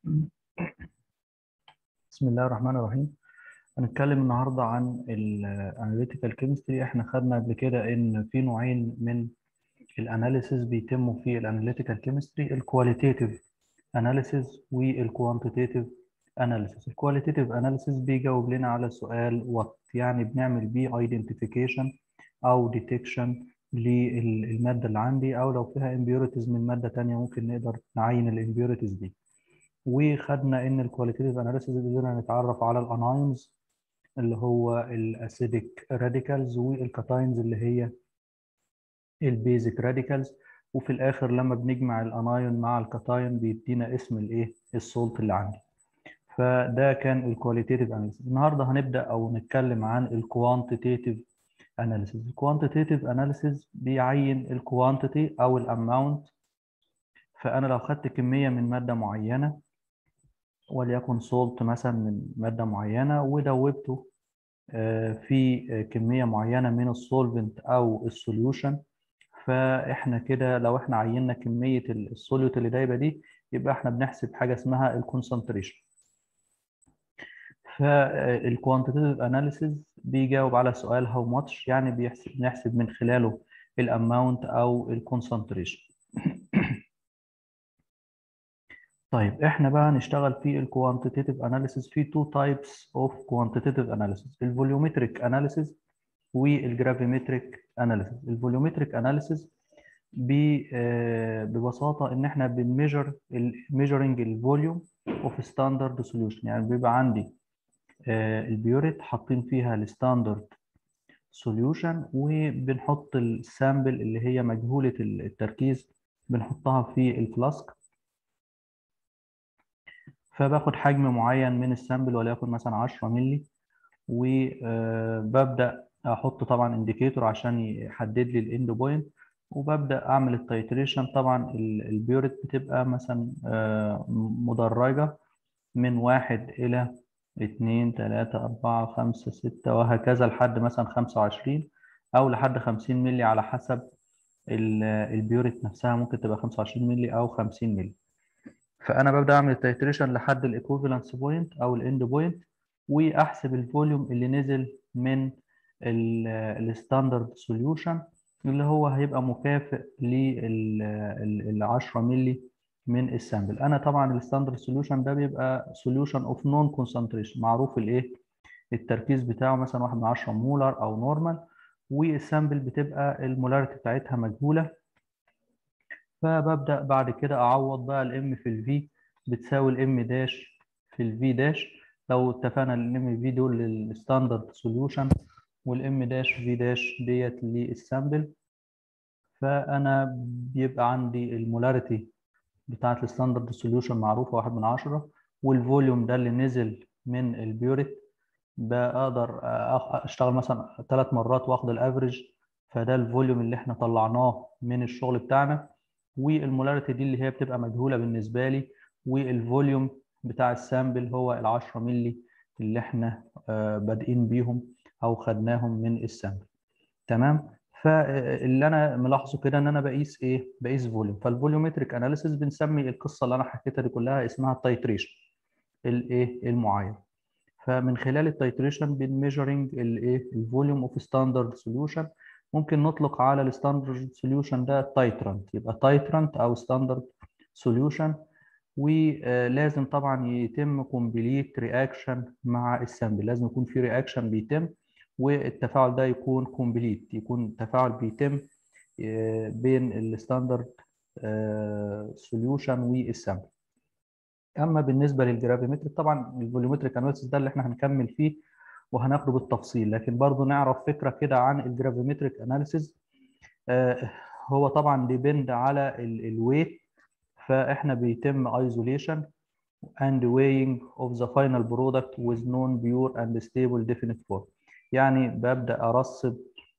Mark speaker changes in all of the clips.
Speaker 1: بسم الله الرحمن الرحيم. هنتكلم النهارده عن الاناليتيكال كيمستري. احنا خدنا قبل كده ان في نوعين من الاناليسيز بيتموا في الاناليتيكال كيمستري: الكواليتيتيف اناليسيز والكوانتيتيف اناليسيز. الكواليتيتيف اناليسيز بيجاوب لنا على سؤال وات، يعني بنعمل بيه ايدنتيفيكيشن او ديتكشن للماده اللي عندي، او لو فيها امبيوريتيز من ماده ثانيه ممكن نقدر نعين الامبيوريتيز دي. وخدنا ان الكواليتيف اناليسيز قدرنا نتعرف على الاناينز اللي هو الاسيديك راديكالز، والكاتاينز اللي هي البيزك راديكالز. وفي الاخر لما بنجمع الانايون مع الكاتاين بيدينا اسم الايه السولت اللي عندي. فده كان الكواليتيف اناليسيز. النهارده هنبدا او نتكلم عن الكوانتيتيف اناليسيز. الكوانتيتيف اناليسيز بيعين الكوانتيتي او الاماونت. فانا لو خدت كميه من ماده معينه، وليكن سولت مثلا من مادة معينة، ودوبته في كمية معينة من السولفنت أو السوليوشن، فإحنا كده لو إحنا عيننا كمية السوليوت اللي دايبة دي يبقى إحنا بنحسب حاجة اسمها الكونسنتريشن. فالكوانتيتيف اناليسيز بيجاوب على سؤال هاو ماتش، يعني بنحسب من خلاله الاماونت أو الكونسنتريشن. طيب احنا بقى نشتغل في الكوانتيتيف اناليسيس في تو تايبس اوف كوانتيتيف اناليسيس: الفوليومتريك اناليسيس والجرافيمتريك اناليسيس. الفوليومتريك اناليسيس ببساطه ان احنا بنميجر ميجرنج الفوليوم اوف ستاندرد سوليوشن. يعني بيبقى عندي البيوريت حاطين فيها الستاندرد سوليوشن، وبنحط السامبل اللي هي مجهوله التركيز بنحطها في الفلاسك. فباخد حجم معين من السامبل وليكن مثلا 10 مللي، وببدا احط طبعا انديكيتور عشان يحدد لي الاند بوينت، وببدا اعمل التايتريشن. طبعا البيوريت بتبقى مثلا مدرجه من 1 إلى 2 3 4 5 6 وهكذا لحد مثلا 25 أو لحد 50 مللي، على حسب البيوريت نفسها، ممكن تبقى 25 مللي أو 50 مللي. فانا ببدا اعمل التيتريشن لحد الايكوفالنس بوينت او الاند بوينت، واحسب الفوليوم اللي نزل من الستاندرد سوليوشن اللي هو هيبقى مكافئ لل 10 مللي من السامبل. انا طبعا الستاندرد سوليوشن ده بيبقى سوليوشن اوف نون كونسنتريشن، معروف الايه التركيز بتاعه، مثلا 1 من 10 مولر او نورمال، والسامبل بتبقى المولاريتي بتاعتها مجهوله. فببدأ بعد كده أعوض بقى الام في الفي بتساوي الام داش في الفي داش. لو اتفقنا الام في دول للستاندرد سوليوشن والام داش في داش ديت للسامبل، فأنا بيبقى عندي المولاريتي بتاعت الستاندرد سوليوشن معروفة 1 من 10، والفوليوم ده اللي نزل من البيوريت بقدر اشتغل مثلا 3 مرات واخد الافريج، فده الفوليوم اللي احنا طلعناه من الشغل بتاعنا. والمولاريتي دي اللي هي بتبقى مجهوله بالنسبه لي، والفوليوم بتاع السامبل هو ال 10 مللي اللي احنا بادئين بيهم او خدناهم من السامبل. تمام. فاللي انا ملاحظه كده ان انا بقيس ايه؟ بقيس فوليوم. فالفوليومتريك اناليسيس بنسمي القصه اللي انا حكيتها دي كلها اسمها التايتريشن الايه المعايره. فمن خلال التايتريشن بنميجرنج الايه الفوليوم اوف ستاندرد سوليوشن. ممكن نطلق على الستاندرد سوليوشن ده تايترانت، يبقى تايترانت او ستاندرد سوليوشن. ولازم طبعا يتم كومبليت رياكشن مع السامبل، لازم يكون في رياكشن بيتم، والتفاعل ده يكون كومبليت، يكون تفاعل بيتم بين الستاندرد سوليوشن والسامبل. اما بالنسبه للجرافيمتريك، طبعا الفوليومتريك اناليسيس ده اللي احنا هنكمل فيه وهناخده بالتفصيل، لكن برضو نعرف فكره كده عن الجرافيمتريك اناليسيس. هو طبعا ديبند على الويت، فاحنا بيتم isolation and weighing of the final product with known pure and stable definite form. يعني ببدا ارصد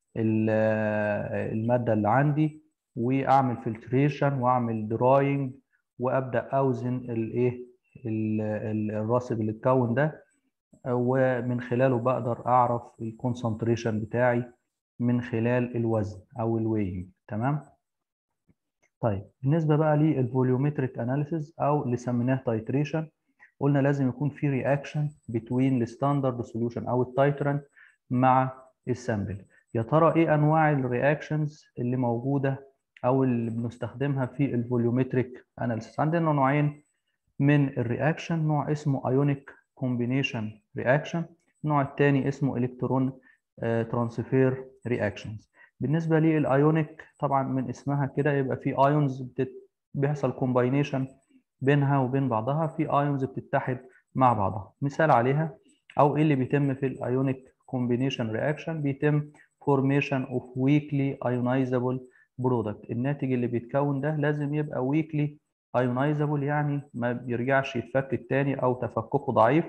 Speaker 1: الماده اللي عندي، واعمل فلتريشن واعمل دراينج، وابدا اوزن الايه الراسب اللي اتكون ده، ومن خلاله بقدر اعرف الكونسنتريشن بتاعي من خلال الوزن او الوينج. تمام. طيب بالنسبه بقى للفوليومتريك اناليسيز او اللي سميناه تايتريشن، قلنا لازم يكون في رياكشن بين الستاندرد سوليوشن او التايترنت مع السامبل. يا ترى ايه انواع الرياكشنز اللي موجوده او اللي بنستخدمها في الفوليومتريك اناليسيس؟ عندنا نوعين من الرياكشن، نوع اسمه ايونيك كومبينيشن رياكشن، النوع الثاني اسمه الكترون ترانسفير رياكشنز. بالنسبه للايونيك طبعا من اسمها كده يبقى في ايونز بيحصل كومباينيشن بينها وبين بعضها، في ايونز بتتحد مع بعضها. مثال عليها او ايه اللي بيتم في الايونيك كومبينيشن رياكشن، بيتم فورميشن اوف ويكلي ايونايزابل برودكت. الناتج اللي بيتكون ده لازم يبقى ويكلي ايونايزابل، يعني ما بيرجعش يتفك التاني او تفككه ضعيف،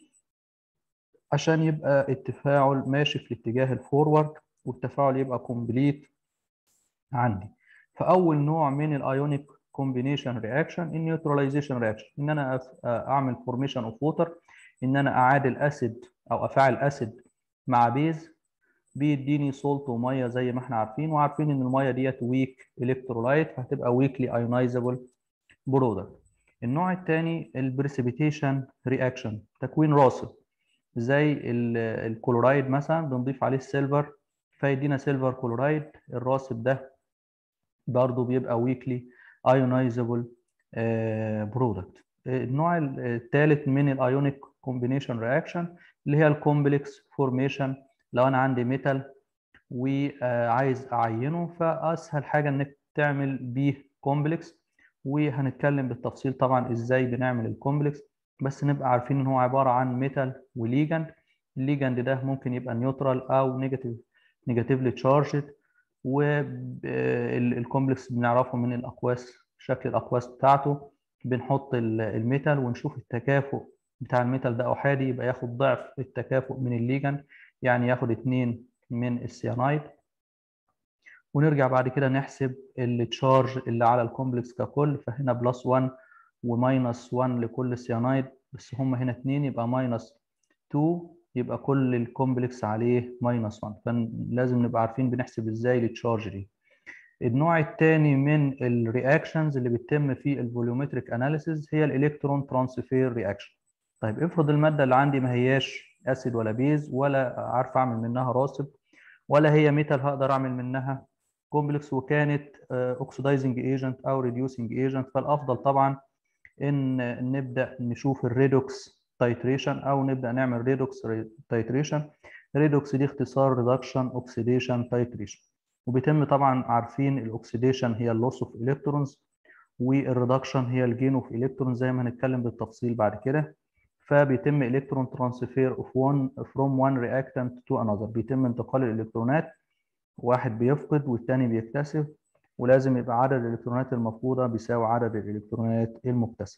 Speaker 1: عشان يبقى التفاعل ماشي في الاتجاه الفورورد والتفاعل يبقى كومبليت عندي. فاول نوع من الايونيك كومبينيشن رياكشن النيوتراليزيشن رياكشن، ان انا اعمل فورميشن اوف ووتر، ان انا اعادل اسيد او افاعل اسيد مع بيز، بيديني سولت وميه زي ما احنا عارفين، وعارفين ان الميه ديت ويك الكترولايت، فهتبقى ويكلي ايونايزابل برودكت. النوع الثاني البريسيبيتيشن رياكشن، تكوين راصد زي الكلورايد مثلا، بنضيف عليه السيلفر فيدينا سيلفر كلورايد. الراصد ده برضه بيبقى ويكلي ايونايزابل برودكت. النوع الثالث من الايونيك كومبينيشن رياكشن اللي هي الكومبلكس فورميشن. لو انا عندي ميتال وعايز اعينه، فاسهل حاجه انك تعمل بيه كومبلكس، وهنتكلم بالتفصيل طبعا ازاي بنعمل الكومبلكس، بس نبقى عارفين ان هو عباره عن ميتال وليجند. الليجند ده ممكن يبقى نيوترال او نيجاتيفلي تشارجد، والكومبلكس بنعرفه من الاقواس، شكل الاقواس بتاعته. بنحط الميتال ونشوف التكافؤ بتاع الميتال ده احادي، يبقى ياخد ضعف التكافؤ من الليجند، يعني ياخد 2 من السيانايد. ونرجع بعد كده نحسب التشارج اللي على الكومبلكس ككل، فهنا بلس 1 وماينس 1 لكل سيانايد، بس هم هنا 2 يبقى ماينس 2، يبقى كل الكومبلكس عليه ماينس 1. فلازم نبقى عارفين بنحسب ازاي التشارج دي. النوع الثاني من الرياكشنز اللي بتتم في الفوليومتريك اناليسيز هي الالكترون ترانسفير رياكشن. طيب افرض الماده اللي عندي ما هياش اسيد ولا بيز، ولا عارف اعمل منها راسب، ولا هي ميتال هقدر اعمل منها كومبلكس، وكانت اوكسيدايزنج ايجنت او ريديوسنج ايجنت، فالافضل طبعا ان نبدا نشوف الريدوكس تايتريشن او نبدا نعمل ريدوكس تايتريشن. ريدوكس دي اختصار ريدكشن اوكسيديشن تايتريشن، وبيتم طبعا عارفين الاكسيديشن هي اللوس اوف الكترونز، والريدكشن هي الجين اوف الكترونز زي ما هنتكلم بالتفصيل بعد كده. فبيتم الكترون ترانسفير اوف one from one reactant to another، بيتم انتقال الالكترونات، واحد بيفقد والتاني بيكتسب، ولازم يبقى عدد الالكترونات المفقوده بيساوي عدد الالكترونات المكتسبه.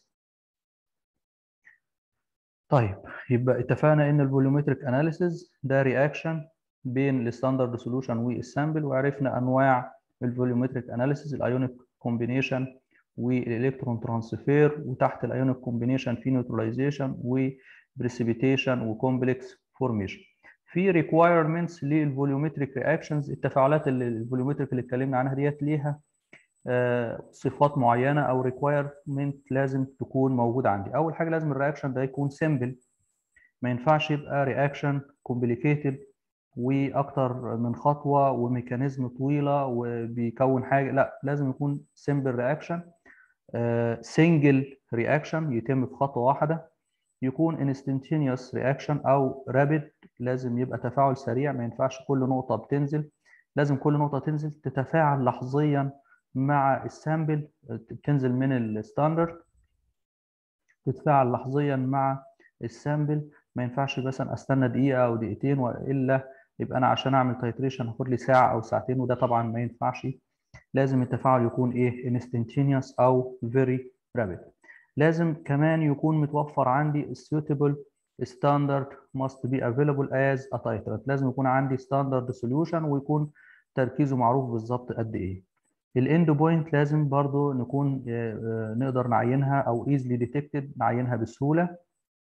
Speaker 1: طيب يبقى اتفقنا ان الفوليومتريك اناليسيز ده رياكشن بين الستاندرد سوليوشن والسامبل، وعرفنا انواع الفوليومتريك اناليسيز، الايونيك كومبينيشن والالكترون ترانسفير، وتحت الايونيك كومبينيشن في نيوتراليزيشن وبريسيبيتيشن وكومبلكس فورميشن. في ريكوايرمنتس للفوليومتريك رياكشنز، التفاعلات اللي الفوليومتريك اللي اتكلمنا عنها ديت ليها صفات معينه او ريكوايرمنت لازم تكون موجوده عندي. اول حاجه لازم الرياكشن ده يكون سيمبل، ما ينفعش يبقى رياكشن كومبليكيتد واكتر من خطوه وميكانيزم طويله وبيكون حاجه، لا لازم يكون سيمبل رياكشن، سنجل رياكشن يتم في خطوه واحده، يكون انستنتينيوس رياكشن او رابيد، لازم يبقى تفاعل سريع، ما ينفعش كل نقطه بتنزل، لازم كل نقطه تنزل تتفاعل لحظيا مع السامبل، تنزل من الستاندرد تتفاعل لحظيا مع السامبل. ما ينفعش مثلا استنى دقيقه او دقيقتين، والا يبقى انا عشان اعمل تايتريشن هاخد لي ساعه او ساعتين، وده طبعا ما ينفعش. لازم التفاعل يكون ايه instantaneous او very rapid. لازم كمان يكون متوفر عندي suitable standard must be available as a titrate، لازم يكون عندي standard solution ويكون تركيزه معروف بالظبط قد ايه. الاند بوينت لازم برضو نكون نقدر نعينها او easily detected، نعينها بسهوله.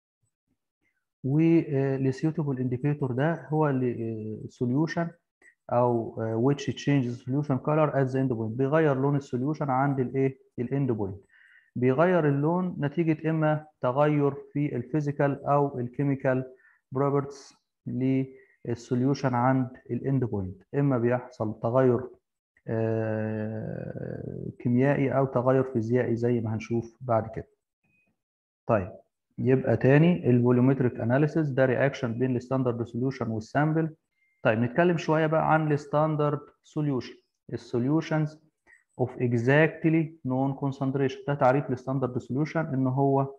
Speaker 1: والسيوتابل انديكيتور ده هو solution او which changes solution color at the end point، بيغير لون السوليوشن عند الايه الاند بوينت. بيغير اللون نتيجة إما تغير في الفيزيكال أو الكيميكال بروبرتيز للسوليوشن عند الاند بوينت، إما بيحصل تغير كيميائي أو تغير فيزيائي زي ما هنشوف بعد كده. طيب يبقى تاني الفوليومتريك اناليسيس ده رياكشن بين الستاندرد سوليوشن والسامبل. طيب نتكلم شويه بقى عن الستاندرد سوليوشن. السوليوشنز اوف اكزاكتلي نون كونسنتريشن، ده تعريف الستاندرد سوليوشن ان هو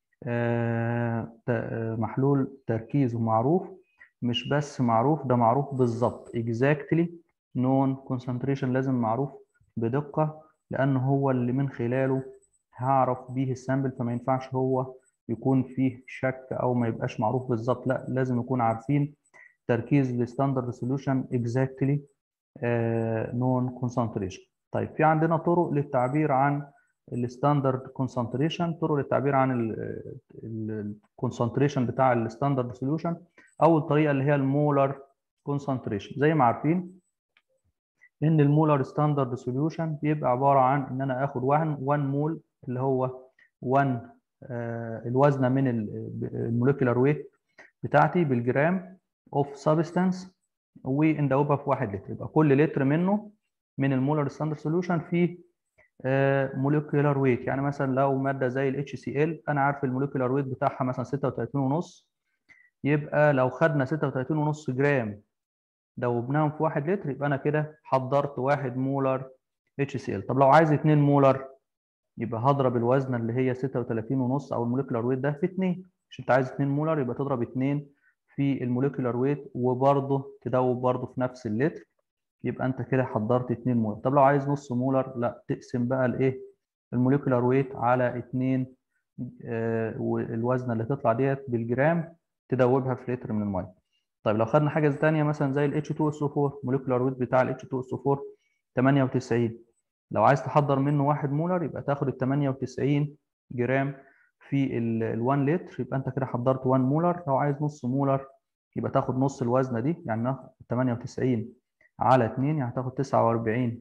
Speaker 1: محلول تركيزه معروف، مش بس معروف، ده معروف بالظبط exactly known concentration، لازم معروف بدقة، لأن هو اللي من خلاله هعرف بيه السامبل، فما ينفعش هو يكون فيه شك أو ما يبقاش معروف بالظبط، لا لازم يكون عارفين تركيز الستاندرد سوليوشن exactly known concentration. طيب في عندنا طرق للتعبير عن الستاندرد كونسنتريشن، طرق للتعبير عن الكونسنتريشن بتاع الستاندرد سوليوشن. اول طريقه اللي هي المولر كونسنتريشن. زي ما عارفين ان المولر ستاندرد سوليوشن بيبقى عباره عن ان انا اخد 1 مول اللي هو 1 الوزنه من الموليكولار ويت بتاعتي بالجرام اوف سبستانس، وندوبها في 1 لتر. يبقى كل لتر منه من المولر ستاندرد سوليوشن فيه موليكولار ويت. يعني مثلا لو ماده زي ال HCl انا عارف الموليكولار ويت بتاعها مثلا 36.5، يبقى لو خدنا 36.5 جرام دوبناهم في 1 لتر يبقى انا كده حضرت 1 مولر HCl. طب لو عايز 2 مولر يبقى هضرب الوزنه اللي هي 36.5 او الموليكولار ويت ده في 2. مش انت عايز 2 مولر يبقى تضرب 2 في الموليكولار ويت وبرضه تدوب برضه في نفس اللتر، يبقى انت كده حضرت 2 مولر. طب لو عايز نص مولر لا، تقسم بقى الايه الموليكولار ويت على 2 والوزنه اللي تطلع ديت بالجرام تدوبها في لتر من الميه. طيب لو خدنا حاجه ثانيه مثلا زي ال H2SO4، موليكولار ويت بتاع ال H2SO4 98، لو عايز تحضر منه 1 مولر يبقى تاخد ال 98 جرام في ال 1 لتر، يبقى انت كده حضرت 1 مولر. لو عايز نص مولر يبقى تاخد نص الوزنه دي، يعني 98 على 2 يعني تاخد 49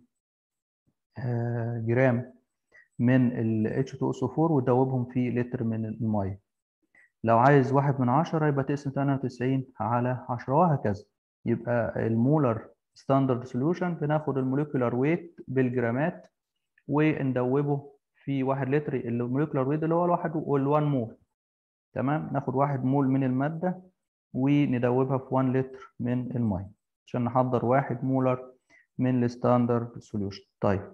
Speaker 1: جرام من ال H2SO4 وتدوبهم في لتر من الميه. لو عايز 1/10 يبقى تقسم 98 على 10 وهكذا. يبقى المولر ستاندرد سوليوشن بناخد الموليكولار ويت بالجرامات وندوبه في 1 لتر. الموليكولار ويت اللي هو الواحد وال1 مول، تمام. ناخد 1 مول من المادة وندوبها في 1 لتر من المية عشان نحضر 1 مولر من الستاندرد سوليوشن. طيب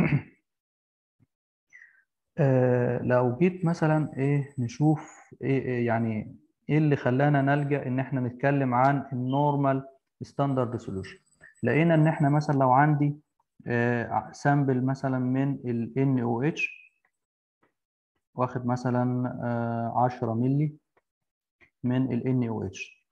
Speaker 1: لو جيت مثلا ايه نشوف إيه يعني ايه اللي خلانا نلجأ ان احنا نتكلم عن النورمال ستاندرد سوليوشن. لقينا ان احنا مثلا لو عندي سامبل مثلا من ال NaOH واخد مثلا 10 مللي من ال NaOH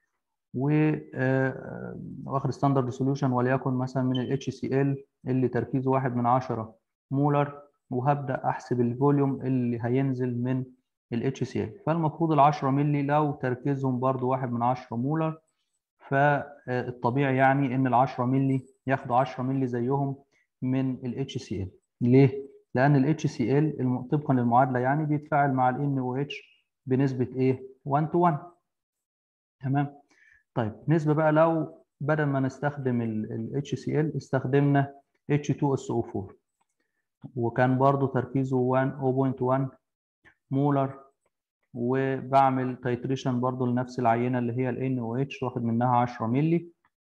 Speaker 1: واخد ستاندرد سوليوشن وليكن مثلا من ال HCl اللي تركيزه 1/10 مولر، وهبدأ أحسب الفوليوم اللي هينزل من ال HCl. فالمفروض ال 10 مللي لو تركيزهم برضو 1/10 مولر، فالطبيعي يعني إن ال 10 مللي ياخدوا 10 مللي زيهم من ال HCl. ليه؟ لأن ال HCl طبقا للمعادلة يعني بيتفاعل مع ال NaOH بنسبة إيه؟ 1:1. تمام؟ طيب نسبة بقى لو بدل ما نستخدم ال HCl استخدمنا H2SO4 وكان برضو تركيزه 0.1 مولر، وبعمل تيتريشن برضو لنفس العينة اللي هي ال NaOH واخد منها 10 مللي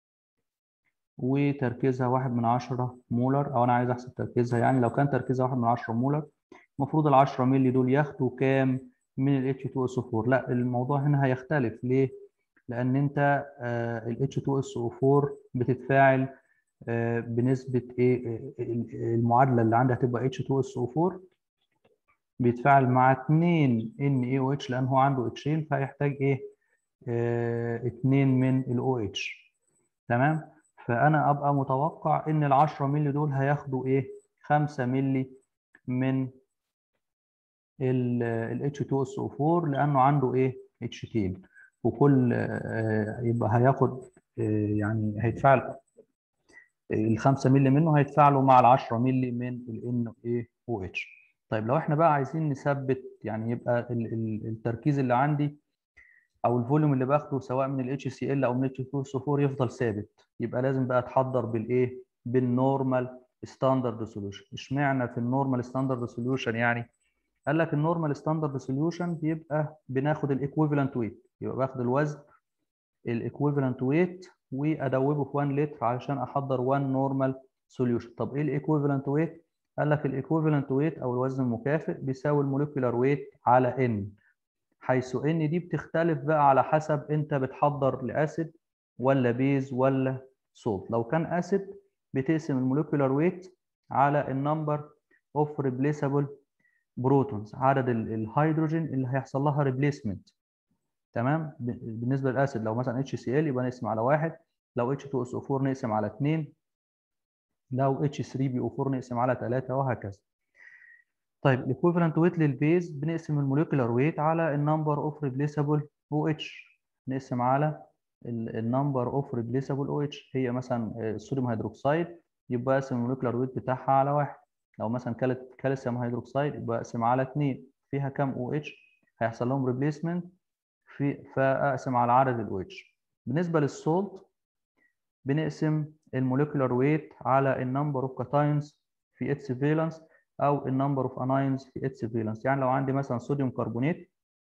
Speaker 1: وتركيزها 1/10 مولر، أو أنا عايز أحسب تركيزها. يعني لو كان تركيزها 1/10 مولر المفروض ال 10 مللي دول ياخدوا كام من ال H2SO4؟ لا، الموضوع هنا هيختلف. ليه؟ لأن أنت ال H2SO4 بتتفاعل بنسبة إيه؟ المعادلة اللي عندها هتبقى H2SO4 بيتفاعل مع 2 NaOH لأن هو عنده اتشين، فهيحتاج إيه؟ 2 من ال OH. تمام؟ فأنا أبقى متوقع إن ال 10 مللي دول هياخدوا إيه؟ 5 مللي من ال H2SO4 لأنه عنده إيه؟ اتشتين، وكل يبقى هياخد يعني هيتفاعل ال 5 مللي منه هيتفاعلوا مع ال 10 مللي من ال NaOH. طيب لو احنا بقى عايزين نثبت، يعني يبقى التركيز اللي عندي او الفوليوم اللي باخده سواء من ال HCl او من H2SO4 يفضل ثابت، يبقى لازم بقى اتحضر بالايه؟ بالنورمال ستاندرد سوليوشن. اشمعنى في النورمال ستاندرد سوليوشن يعني؟ قال لك النورمال ستاندرد سوليوشن بيبقى بناخد الايكويفالنت ويت، يبقى باخد الوزن الايكويفالنت ويت وادوبه في 1 لتر علشان احضر 1 نورمال سوليوشن. طب ايه الايكويفالنت ويت؟ قال لك الايكويفالنت ويت او الوزن المكافئ بيساوي الموليكولار ويت على ان، حيث ان دي بتختلف بقى على حسب انت بتحضر لاسيد ولا بيز ولا سولت. لو كان اسيد بتقسم الموليكولار ويت على النمبر اوف ريبليسابل بروتونز، عدد الهيدروجين اللي هيحصل لها ريبليسمنت. تمام؟ بالنسبه للاسيد لو مثلا HCl يبقى نقسم على 1، لو H2SO4 نقسم على 2، لو H3PO4 نقسم على 3، وهكذا. طيب الايكويفالنت ويت للبيز بنقسم الموليكولار ويت على النمبر اوف ريبليسابل OH، نقسم على النمبر اوف ريبليسابل OH. هي مثلا الصوديوم هيدروكسيد يبقى اقسم الموليكولار ويت بتاعها على 1. لو مثلا كالسيوم هيدروكسيد يبقى اقسم على 2. فيها كام OH هيحصل لهم ريبليسمنت؟ فاقسم على عدد ال OH. بالنسبه للسولت بنقسم الموليكولار ويت على النمبر اوف كاتاينز في اتس فالنس او النمبر اوف اناينز في اتس فالنس. يعني لو عندي مثلا صوديوم كربونات،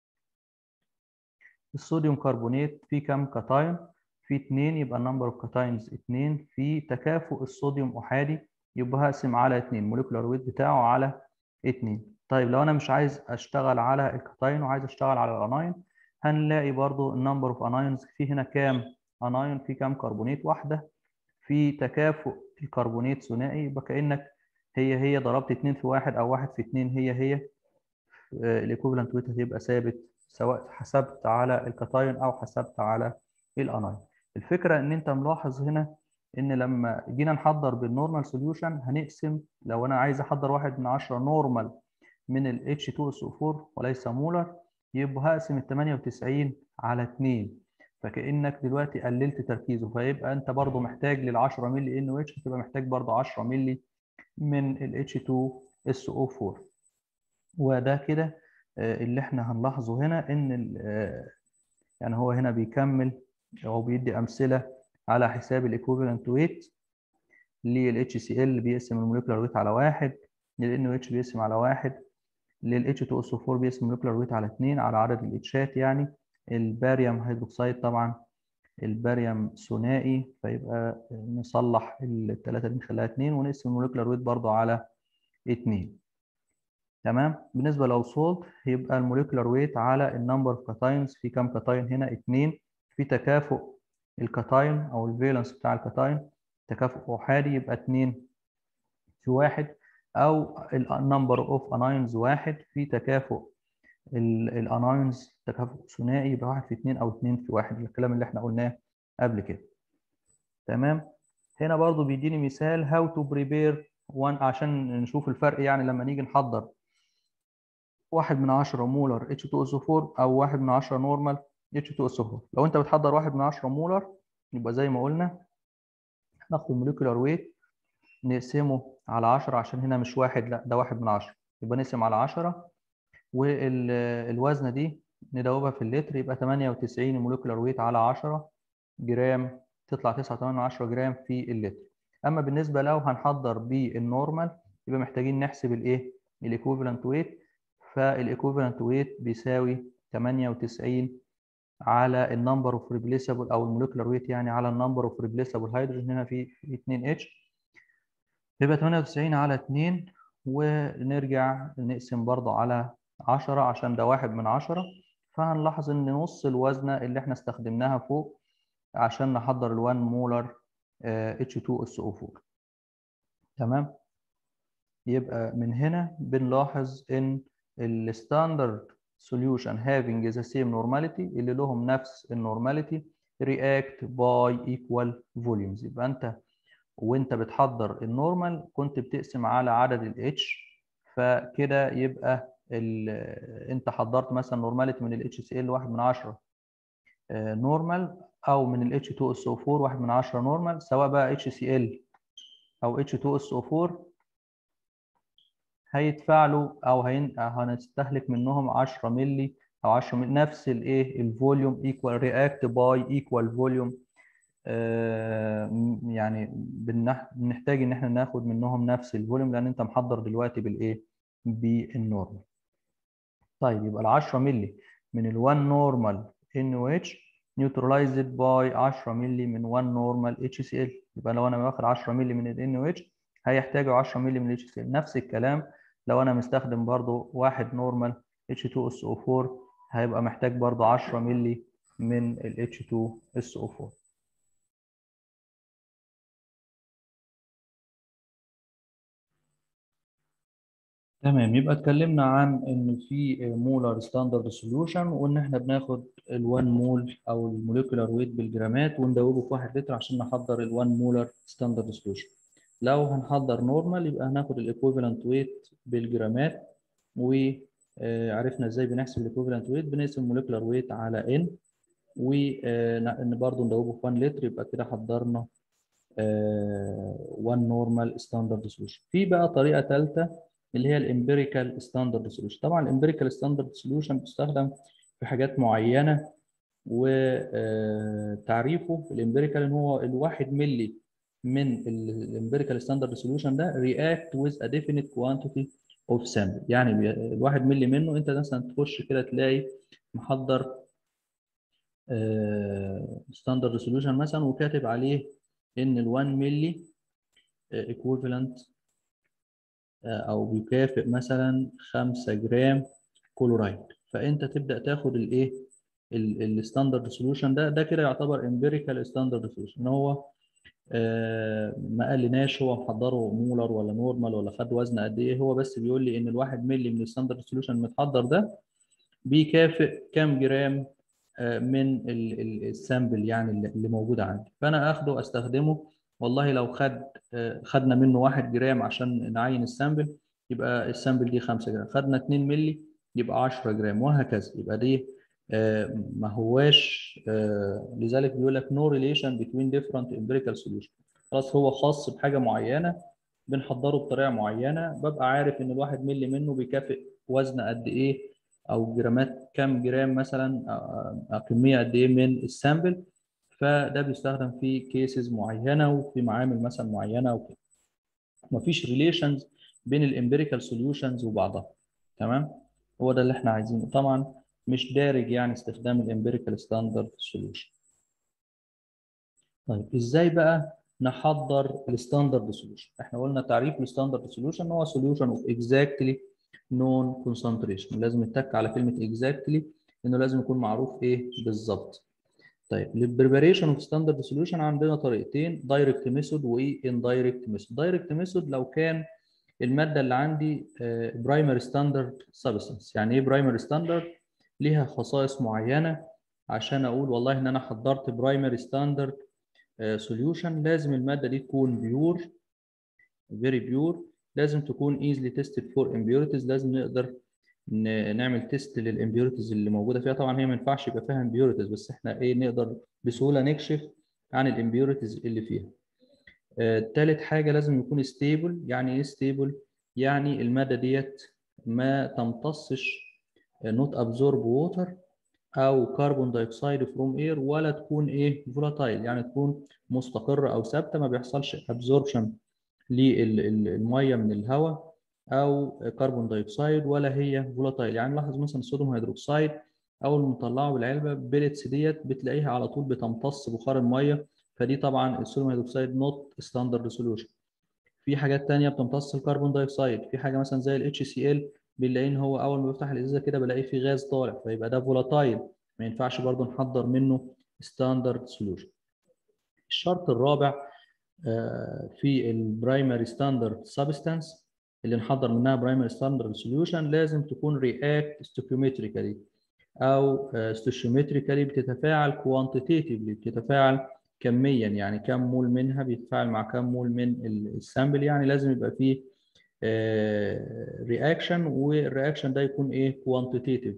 Speaker 1: الصوديوم كربونات فيه كام كاتاين؟ في 2، يبقى النمبر اوف كاتاينز 2. في تكافؤ الصوديوم احادي يبقى هقسم على 2، موليكولار ويت بتاعه على 2. طيب لو انا مش عايز اشتغل على الكاتاين وعايز اشتغل على الاناين، هنلاقي برضو النمبر اوف اناينز في هنا كام اناين، في كام كربونات؟ واحده. في تكافؤ الكربونات ثنائي، يبقى كانك هي ضربت 2 في 1 او 1 في 2، هي الايكوفالنت ويت هتبقى ثابت سواء حسبت على الكاتاين او حسبت على الاناين. الفكره ان انت ملاحظ هنا ان لما جينا نحضر بالنورمال سوليوشن هنقسم، لو انا عايز احضر 1 من 10 نورمال من ال H2SO4 وليس مولر، يبقى هقسم ال 98 على 2، فكأنك دلوقتي قللت تركيزه، فيبقى انت برضو محتاج لل 10 مللي NaOH، هتبقى محتاج برضو 10 مللي من ال H2SO4. وده كده اللي احنا هنلاحظه هنا ان يعني هو هنا بيكمل او بيدي امثله على حساب الايكوفالنت ويت. لل HCl بيقسم الموليكولار ويت على 1، لل NaOH بيقسم على 1، لل H2SO4 بيقسم الموليكولار ويت على 2 على عدد الاتشات يعني. الباريوم هيدروكسيد طبعا الباريوم ثنائي، فيبقى نصلح الثلاثه دي نخليها 2 ونقسم الموليكولار ويت برضه على 2. تمام؟ بالنسبه لو سولت يبقى الموليكولار ويت على النمبر اوف كاتاينز، في كام كاتاين هنا؟ 2. في تكافؤ الكاتاين او الفالنس بتاع الكاتاين تكافؤ احادي يبقى 2 في 1، او النمبر اوف اناينز 1. في تكافؤ الاناينز تكافؤ ثنائي يبقى 1 في 2 او 2 في 1، الكلام اللي احنا قلناه قبل كده. تمام؟ هنا برضو بيديني مثال هاو تو بريبير 1 عشان نشوف الفرق، يعني لما نيجي نحضر 1 من 10 مولر H2SO4 او 1 من 10 نورمال H2SO4. لو انت بتحضر 1 من 10 مولر يبقى زي ما قلنا ناخد الموليكولار ويت نقسمه على 10، عشان هنا مش واحد، لا ده 1 من 10، يبقى نقسم على 10، والوزنه دي ندوبها في اللتر يبقى 98 الموليكولار ويت على 10 جرام، تطلع 9.8 جرام في اللتر. اما بالنسبه لو هنحضر بالنورمال يبقى محتاجين نحسب الايه؟ الايكوفالنت ويت. فالايكوفالنت ويت بيساوي 98 على النمبر اوف ريبليسابل او الموليكولار ويت يعني على النمبر اوف ريبليسابل هيدروجين، هنا في 2 اتش، يبقى 98 على 2. ونرجع نقسم برضه على 10 عشان ده 1 من 10، فهنلاحظ ان نص الوزنه اللي احنا استخدمناها فوق عشان نحضر ال 1 مولر H2SO4. تمام؟ يبقى من هنا بنلاحظ ان الستاندرد solution having the same normality اللي لهم نفس النورماليتي react by equal volumes. يبقى انت وانت بتحضر النورمال كنت بتقسم على عدد الاتش، فكده يبقى انت حضرت مثلا نورماليتي من ال HCl 1 من 10 نورمال، او من ال H2SO4 1 من 10 نورمال، سواء بقى HCl او H2SO4 هيدفع له او هنستهلك منهم 10 مللي او 10 مللي، نفس الايه الفوليوم ايكوال رياكت باي ايكوال فوليوم. يعني بنحتاج ان احنا ناخد منهم نفس الفوليوم لان انت محضر دلوقتي بالايه بالنورمال. طيب يبقى ال 10 مللي من ال 1 نورمال NaOH نيوترلايزد باي 10 مللي من 1 نورمال HCl. يبقى لو انا واخد 10 مللي من ال NaOH هيحتاجوا 10 مللي من ال HCl. نفس الكلام لو انا مستخدم برضو 1 نورمال H2SO4 هيبقى محتاج برضو 10 مللي من ال H2SO4. تمام، يبقى اتكلمنا عن ان في مولر ستاندرد سوليوشن، وان احنا بناخد ال1 مول او الموليكولار ويت بالجرامات وندوبه في 1 لتر عشان نحضر ال1 مولر ستاندرد سوليوشن. لو هنحضر نورمال يبقى هناخد الايكويفالنت ويت بالجرامات. وعرفنا ازاي بنحسب الايكويفالنت ويت، بنقسم الموليكولار ويت على ان، وان برضه ندوبه في 1 لتر. يبقى كده حضرنا 1 نورمال ستاندرد سوليوشن. في بقى طريقه ثالثه اللي هي الامبيريكال ستاندرد سوليوشن. طبعا الامبيريكال ستاندرد سوليوشن بتستخدم في حاجات معينه، وتعريفه الامبيريكال ان هو الواحد ملي من الامبيريكال ستاندرد سوليوشن ده react with a definite quantity of sample. يعني الواحد ملي منه انت مثلا تخش كده تلاقي محضر ستاندرد سوليوشن مثلا وكاتب عليه ان ال 1 ملي ايكويفالنت او بيكافئ مثلا 5 جرام كلورايد. فانت تبدا تاخد الايه الستاندرد سوليوشن ده كده يعتبر امبيريكال ستاندرد سوليوشن، ان هو ما قالناش هو محضره مولر ولا نورمال ولا خد وزن قد ايه، هو بس بيقول لي ان الواحد ملي من الستاندرد سوليوشن المتحضر ده بيكافئ كام جرام من السامبل يعني اللي موجوده عندي. فانا اخده استخدمه. والله لو خدنا منه 1 جرام عشان نعين السامبل يبقى السامبل دي 5 جرام، خدنا 2 مللي يبقى 10 جرام، وهكذا. يبقى دي ما هواش لذلك بيقول لك no relation between different empirical solution. خلاص هو خاص بحاجه معينه بنحضره بطريقه معينه، ببقى عارف ان الواحد مللي منه بيكافئ وزن قد ايه او جرامات كام جرام مثلا، كميه قد ايه من السامبل. فده بيستخدم في كيسز معينه وفي معامل مثلا معينه وكده. مفيش ريليشنز بين الامبيريكال سوليوشنز وبعضها. تمام، هو ده اللي احنا عايزينه. طبعا مش دارج يعني استخدام الامبيريكال ستاندرد سوليوشن. طيب ازاي بقى نحضر الستاندرد سوليوشن؟ احنا قلنا تعريف الستاندرد سوليوشن هو سوليوشن اوف اكزاكتلي نون كونسنتريشن. لازم نتك على كلمه اكزاكتلي انه لازم يكون معروف ايه بالظبط. طيب للبريباريشن اوف ستاندرد سوليوشن عندنا طريقتين، دايركت ميثود واندايركت ميثود. دايركت ميثود لو كان الماده اللي عندي برايمري ستاندرد سبستانس. يعني ايه برايمري ستاندرد؟ ليها خصائص معينه عشان اقول والله ان انا حضرت برايمري ستاندرد سوليوشن. لازم الماده دي تكون بيور، فيري بيور. لازم تكون easily tested for impurities. لازم نقدر نعمل تيست للامبيورتيز اللي موجوده فيها. طبعا هي ما ينفعش يبقى فيها امبيورتيز، بس احنا ايه نقدر بسهوله نكشف عن الامبيورتيز اللي فيها. تالت حاجه لازم يكون ستيبل. يعني ايه ستيبل؟ يعني الماده ديت ما تمتصش نوت ابزورب ووتر او كربون دايوكسيد فروم اير، ولا تكون ايه فولاتايل يعني تكون مستقره او ثابته، ما بيحصلش ابزوربشن للميه من الهواء او كربون دايوكسيد، ولا هي فولاتايل. يعني لاحظ مثلا الصوديوم هيدروكسيد اول ما نطلعه بالعلبه بيلتس ديت بتلاقيها على طول بتمتص بخار الميه، فدي طبعا الصوديوم هيدروكسيد نوت ستاندرد سوليوشن. في حاجات تانية بتمتص الكربون دايوكسيد، في حاجه مثلا زي الاتش سي ال بنلاقي ان هو اول ما بيفتح الازازه كده بلاقي فيه غاز طالع، فيبقى ده فولاتايل، ما ينفعش برضه نحضر منه ستاندرد سوليوشن. الشرط الرابع في البرايمري ستاندرد سبستانس اللي نحضر منها برايمري ستاندرد سوليوشن لازم تكون رياكت ستوكيومتريكالي او ستوشيومتريكالي، بتتفاعل كوانتيتيفلي، بتتفاعل كميا. يعني كم مول منها بيتفاعل مع كم مول من السامبل. يعني لازم يبقى فيه رياكشن، والرياكشن ده يكون ايه كوانتيتيف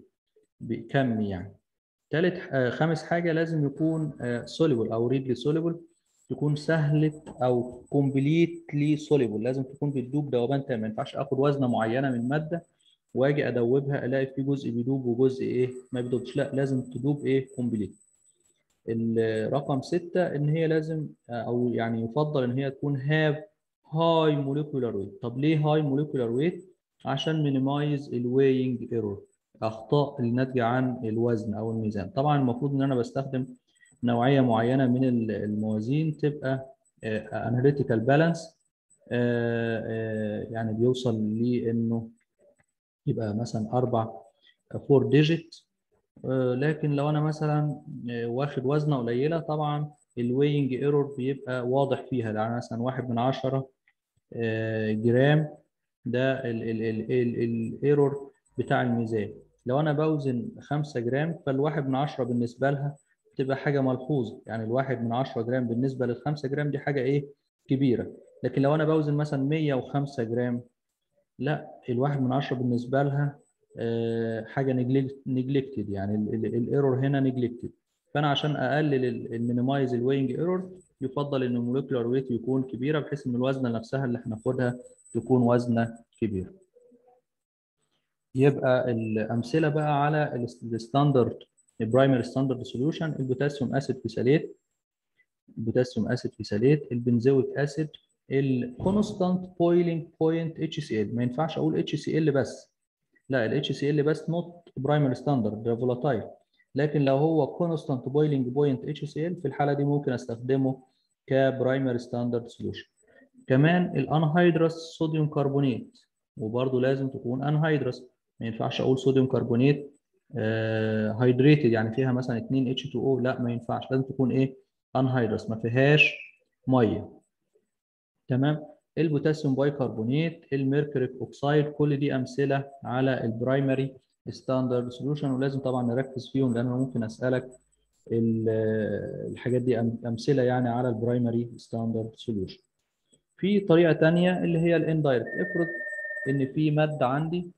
Speaker 1: بكمي يعني. ثالث خامس حاجه لازم يكون سوليبل او ريدلي سوليبل. تكون سهله او كومبليتلي سوليبل، لازم تكون بتدوب ذوبان تام. ما ينفعش اخد وزنه معينه من ماده واجي ادوبها الاقي في جزء بيدوب وجزء ايه ما بيدوبش، لا لازم تدوب ايه كومبليت. الرقم 6 ان هي لازم او يعني يفضل ان هي تكون هاف هاي موليكولار ويت. طب ليه هاي موليكولار ويت؟ عشان مينيمايز الوينج ايرور، اخطاء الناتجه عن الوزن او الميزان. طبعا المفروض ان انا بستخدم نوعيه معينه من الموازين تبقى اناليتيكال بالانس، يعني بيوصل لانه يبقى مثلا 4 ديجيت. لكن لو انا مثلا واخد وزنه قليله، طبعا الوينج ايرور بيبقى واضح فيها، يعني مثلا 1/10 جرام، ده الايرور بتاع الميزان. لو انا بوزن 5 جرام فال1/10 بالنسبه لها تبقى حاجه ملحوظه، يعني ال1/10 جرام بالنسبه لل5 جرام دي حاجه ايه كبيره. لكن لو انا بوزن مثلا 105 جرام، لا ال1/10 بالنسبه لها حاجه نجلكتد، يعني الايرور هنا نجلكتد. فانا عشان اقلل المينيمايز الوينج ايرور يفضل ان الموليكولار ويت يكون كبيره، بحيث ان الوزنه نفسها اللي هناخدها تكون وزنه كبيره. يبقى الامثله بقى على الستاندرد البرايمري ستاندرد سوليوشن: البوتاسيوم اسيد فيساليت، البوتاسيوم اسيد فيساليت، البنزويك اسيد، الكونستانت بويلينج بوينت اتش سي ال. ما ينفعش اقول اتش سي ال بس، لا الاتش سي ال بس نوت برايمري ستاندرد، ده فولاتايل. لكن لو هو كونستانت بويلينج بوينت اتش سي ال في الحاله دي ممكن استخدمه كبرايمري ستاندرد سوليوشن. كمان الانهيدرس صوديوم كربونات، وبرضه لازم تكون انهيدرس. ما ينفعش اقول صوديوم كربونات هيدريتد يعني فيها مثلا 2 H2O، لا ما ينفعش، لازم تكون ايه انهيدرس ما فيهاش ميه. تمام. البوتاسيوم بايكربونات، الميركوريك اوكسايد، كل دي امثله على البرايمري ستاندرد سوليوشن، ولازم طبعا نركز فيهم لان ممكن اسالك الحاجات دي امثله يعني على البرايمري ستاندرد سوليوشن. في طريقه ثانيه اللي هي الاندايركت. افرض ان في ماده عندي،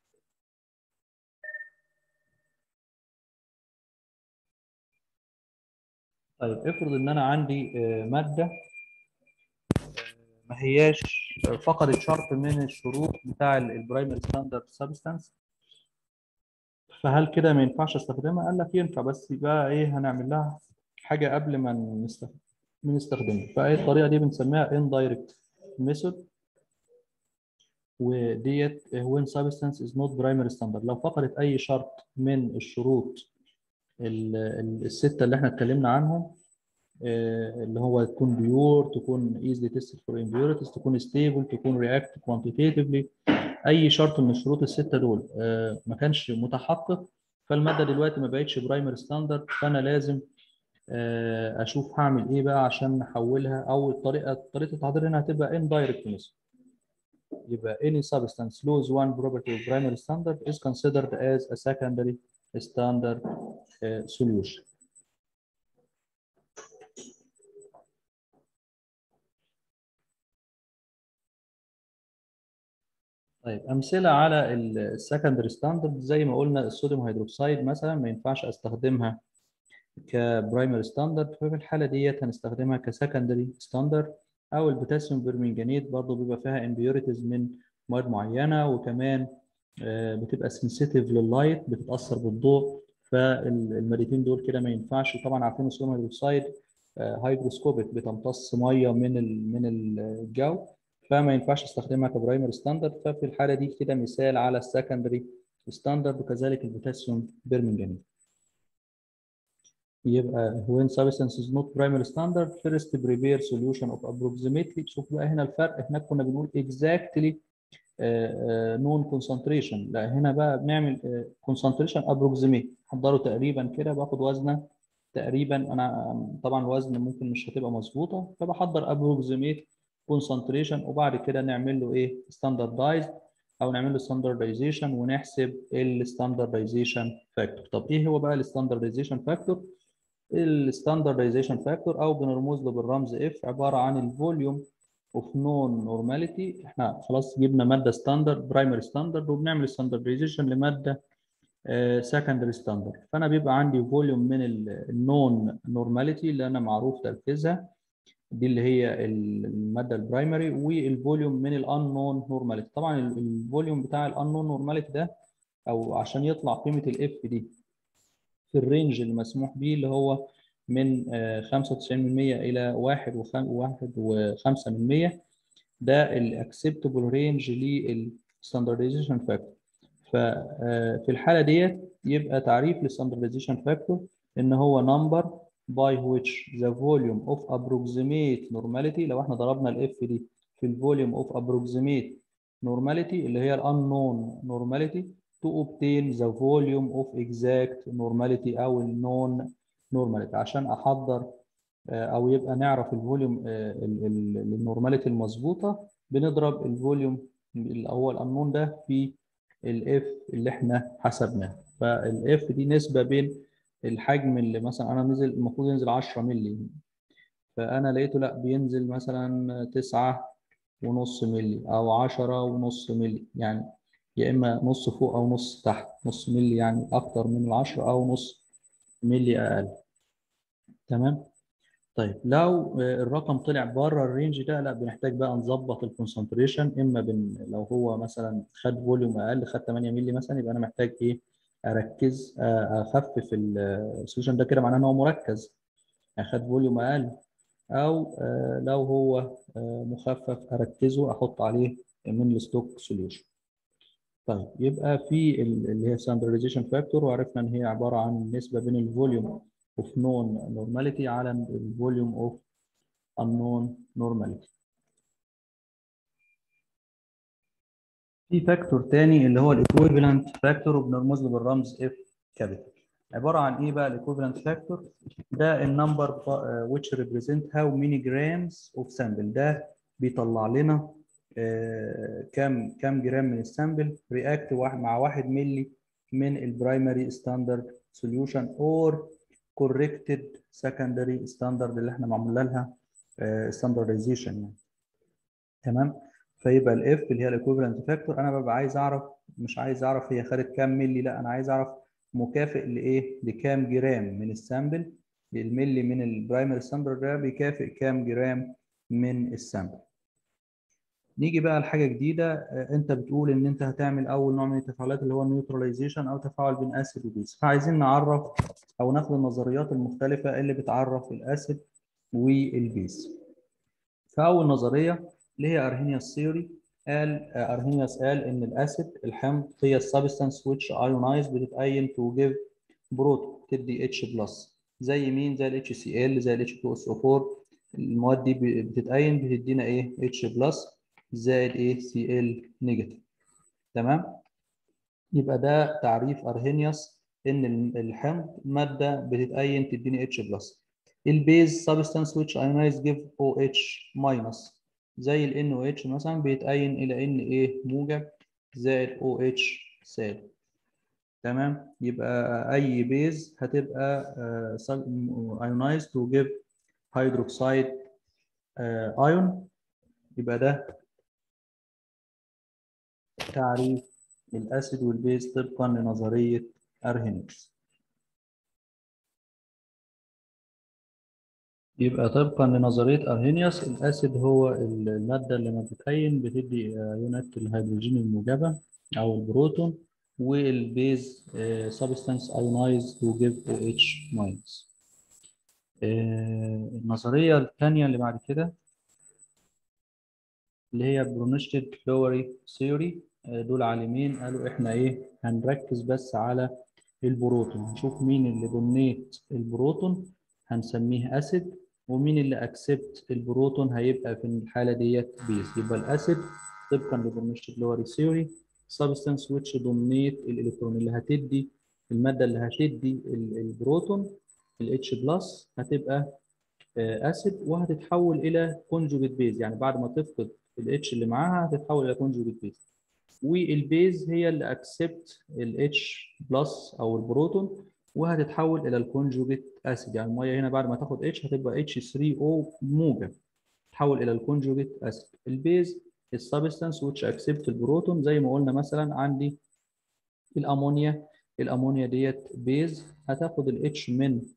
Speaker 1: طيب افرض ان انا عندي ماده ما هياش فقدت شرط من الشروط بتاع البرايمري ستاندرد سبستانس، فهل كده ما ينفعش استخدمها؟ قال لك ينفع، بس يبقى ايه هنعمل لها حاجه قبل ما نستخدمها. فايه الطريقه دي بنسميها indirect method، وديت when substance is not primary standard. لو فقدت اي شرط من الشروط السته اللي احنا اتكلمنا عنهم، اللي هو تكون بيور، تكون easily tested for impurities، تكون stable، تكون react quantitatively، اي شرط من الشروط السته دول ما كانش متحقق، فالماده دلوقتي ما بقتش برايمري ستاندرد. فانا لازم اشوف هعمل ايه بقى عشان نحولها، او طريقه التحضير هنا هتبقى indirect method. يبقى any substance lose one property of primary standard is considered as a secondary standard solution. طيب امثله على السكندري ستاندرد زي ما قلنا الصوديوم هيدروكسيد مثلا ما ينفعش استخدمها كبرايمري ستاندرد، ففي الحاله ديت هنستخدمها كسكندري ستاندرد. او البوتاسيوم بيرمنجانيت برضه بيبقى فيها امبيوريتيز من مواد معينه، وكمان بتبقى سنسيتيف لللايت، بتتاثر بالضوء، فالمادتين دول كده ما ينفعش. طبعا عارفين الصوديوم هيدروكسيد هيجروسكوبيك، بتمتص ميه من الجو، فما ينفعش استخدمها كبرايمري ستاندرد. ففي الحاله دي كده مثال على السكندري ستاندرد، وكذلك البوتاسيوم بيرمنجانيت. يبقى when substance is not primary standard first prepare solution of approximately. شوف بقى هنا الفرق، هناك كنا بنقول exactly known concentration، لا هنا بقى بنعمل concentration approximate، حضره تقريبا كده، باخد وزنه تقريبا. انا طبعا الوزن ممكن مش هتبقى مظبوطه، فبحضر approximate concentration، وبعد كده نعمل له ايه standardized او نعمل له standardization ونحسب الستاندردايزيشن فاكتور. طب ايه هو بقى الستاندردايزيشن فاكتور؟ الستاندردايزيشن فاكتور او بنرمز له بالرمز اف، عباره عن الفوليوم اوف نون نورماليتي. احنا خلاص جبنا ماده ستاندرد برايمري ستاندرد، وبنعمل ستاندردايزيشن لماده سكندري ستاندرد. فانا بيبقى عندي فوليوم من النون نورماليتي اللي انا معروف تركيزها، دي اللي هي الماده البرايمري، والفوليوم من الانون نورماليتي. طبعا الفوليوم بتاع الانون نورماليتي ده، او عشان يطلع قيمه الاف دي في الرينج اللي مسموح به، اللي هو من 95% الى 1.5%، ده الاكسبتبل رينج للستاندرديزيشن فاكتور. ففي الحاله ديت يبقى تعريف للستاندرديزيشن فاكتور ان هو number by which the volume of approximate normality. لو احنا ضربنا الاف دي في الفوليوم of approximate normality اللي هي unknown normality to obtain the volume of exact normality او known normality. عشان احضر او يبقى نعرف الفوليوم النورماليتي المظبوطه، بنضرب الفوليوم اللي هو الانون ده في الاف اللي احنا حسبناه. فالاف دي نسبه بين الحجم اللي مثلا انا نزل المفروض ينزل 10 مللي، فانا لقيته لا بينزل مثلا 9.5 مللي او 10.5 مللي، يعني يا اما نص فوق او نص تحت. نص مللي يعني اكتر من العشرة او نص مللي اقل. تمام. طيب لو الرقم طلع بره الرينج ده، لا بنحتاج بقى نظبط الكونسنتريشن. اما لو هو مثلا خد فوليوم اقل، خد 8 مللي مثلا، يبقى انا محتاج ايه؟ اركز اخفف السوليوشن ده، كده معناه ان هو مركز اخد فوليوم اقل. او لو هو مخفف اركزه احط عليه من الستوك سوليوشن. طيب يبقى في اللي هي ستاندرديزيشن فاكتور، وعرفنا ان هي عباره عن النسبه بين الفوليوم اوف نون نورماليتي على الفوليوم اوف unknown normality. في فاكتور تاني اللي هو الايكويفالنت فاكتور، وبنرمز له بالرمز اف كابيتال. عباره عن ايه بقى الايكويفالنت فاكتور ده؟ النمبر which represent how many grams of sample. ده بيطلع لنا كام جرام من السامبل رياكت مع 1 مللي من البرايمري ستاندرد سوليوشن اور كوركتد سكندري ستاندرد اللي احنا معمول لها ستاندرديزيشن يعني. تمام. فيبقى الاف اللي هي الايكويفالنت فاكتور، انا ببقى عايز اعرف، مش عايز اعرف هي خدت كام ملي، لا انا عايز اعرف مكافئ لايه؟ لكام جرام من السامبل. الملي من البرايمري ستاندرد ده بيكافئ كام جرام من السامبل. نيجي بقى لحاجه جديده. انت بتقول ان انت هتعمل اول نوع من التفاعلات اللي هو النيوتراليزيشن او تفاعل بين اسيد وبيز. فعايزين نعرف او ناخد النظريات المختلفه اللي بتعرف الاسيد والبيز. فاول نظريه اللي هي ارهينياس ثيوري، ارهينياس قال ان الاسيد الحمض هي السبستانس which ionize بتتأين to give بروتون، تدي اتش بلس. زي مين؟ زي الاتش سي ال، زي الاتش 2 اس او 4. المواد دي بتتأين بتدينا ايه؟ اتش بلس زائد ايه؟ سي ال نيجاتيف. تمام. يبقى ده تعريف ارهينياس ان الحمض ماده بتتأين تديني اتش بلس. البيز substance which ionize give OH minus، زي ال NOH مثلا بيتأين إلى Na موجب زائد OH سالب. تمام. يبقى أي بيز هتبقى ionize to give hydroxide ion. يبقى ده تعريف الأسيد والبيز طبقا لنظرية أرهينياس. يبقى طبقا لنظرية أرهينياس، الأسيد هو المادة اللي لما بتتأين بتدي أيونات الهيدروجين الموجبة أو البروتون، والبيز substance ionized to give OH minus. النظرية الثانية اللي بعد كده اللي هي برونشتيد فلوري ثيوري. دول عالمين قالوا احنا ايه؟ هنركز بس على البروتون، نشوف مين اللي دونيت البروتون هنسميه اسيد، ومين اللي اكسبت البروتون هيبقى في الحاله ديت بيز. يبقى الاسيد طبقا لبرونشتيد فلوري ثيوري سبستانس which دونيت الالكترون، اللي هتدي الماده اللي هتدي البروتون الاتش بلس هتبقى اسيد، وهتتحول الى كونجوجيت بيز. يعني بعد ما تفقد الاتش اللي معاها هتتحول الى كونجوجيت بيز. والبيز هي اللي اكسبت الاتش بلس او البروتون وهتتحول الى الكونجوجيت اسيد. يعني الميه هنا بعد ما تاخد اتش هتبقى اتش 3 او موجب، تحول الى الكونجوجيت اسيد. البيز السبستانس which accept البروتون، زي ما قلنا مثلا عندي الامونيا. الامونيا ديت بيز، هتاخد الاتش من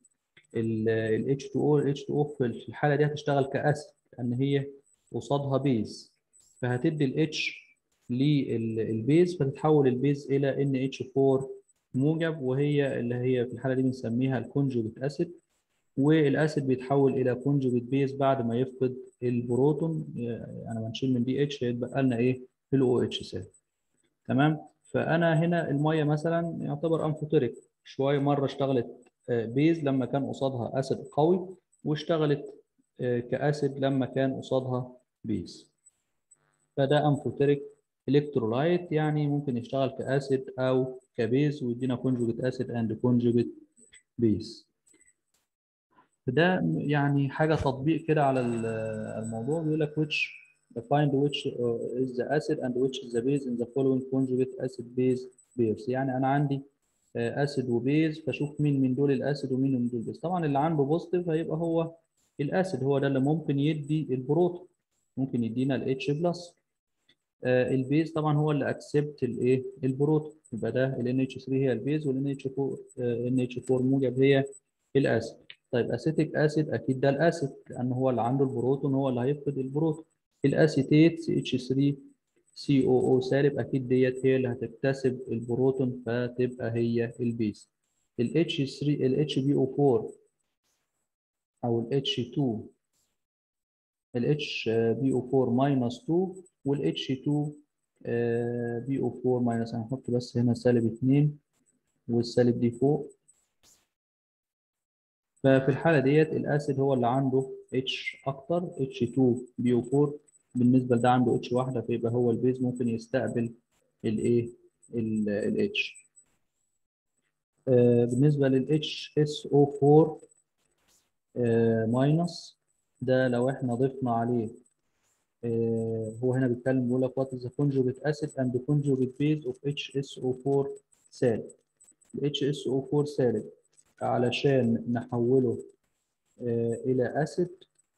Speaker 1: ال H2O. ال H2O في الحاله دي هتشتغل كاسيد لان هي قصادها بيز، فهتدي ال H للبيز، فتتحول البيز الى NH4 موجب، وهي اللي هي في الحاله دي بنسميها الكونجوجيت اسيد. والاسيد بيتحول الى كونجوجيت بيز بعد ما يفقد البروتون، يعني ما نشيل من دي اتش هيتبقى لنا ايه؟ الاو اتش سالب. تمام. فانا هنا الميه مثلا يعتبر امفوتيريك شويه، مره اشتغلت بيز لما كان قصادها اسيد قوي، واشتغلت كاسيد لما كان قصادها بيز. فده امفوتيريك الكترولايت، يعني ممكن يشتغل كاسيد او كبيز ويدينا كونجوجيت اسيد اند كونجوجيت بيز. ده يعني حاجه تطبيق كده على الموضوع. بيقول لك find which is the acid and which is the base in the following conjugate acid base pairs. يعني انا عندي اسيد وبيز، فاشوف مين من دول الاسيد ومين من دول البيز. طبعا اللي عنده بوزيتيف هيبقى هو الاسيد، هو ده اللي ممكن يدي البروتون، ممكن يدينا الاتش بلس. البيز طبعا هو اللي اكسبت الايه؟ البروتون، يبقى ده ال NH3 هي البيز وال NH4 NH4 موجب هي الاسيد. طيب اسيتيك اسيد اكيد ده الاسيد لان هو اللي عنده البروتون هو اللي هيفقد البروتون. الاسيتيت CH3 COO سالب اكيد ديت هي اللي هتكتسب البروتون فتبقى هي البيز. ال H3 ال HBO4 او ال H2 ال HBO4 minus 2 وال H2 BO4 minus، هنحط بس هنا سالب 2 والسالب دي فوق. ففي الحالة ديت الأسيد هو اللي عنده H أكتر، H2BO4 بالنسبة لده عنده H واحدة، فيبقى هو البيز ممكن يستقبل الإيه؟ ال H. بالنسبة لل HSO4 ماينس، ده لو احنا ضفنا عليه هو هنا بيتكلم بيقول لك what is the conjugate acid and the conjugate base of HSO4 سالب. ال HSO4 سالب علشان نحوله إلى أسيد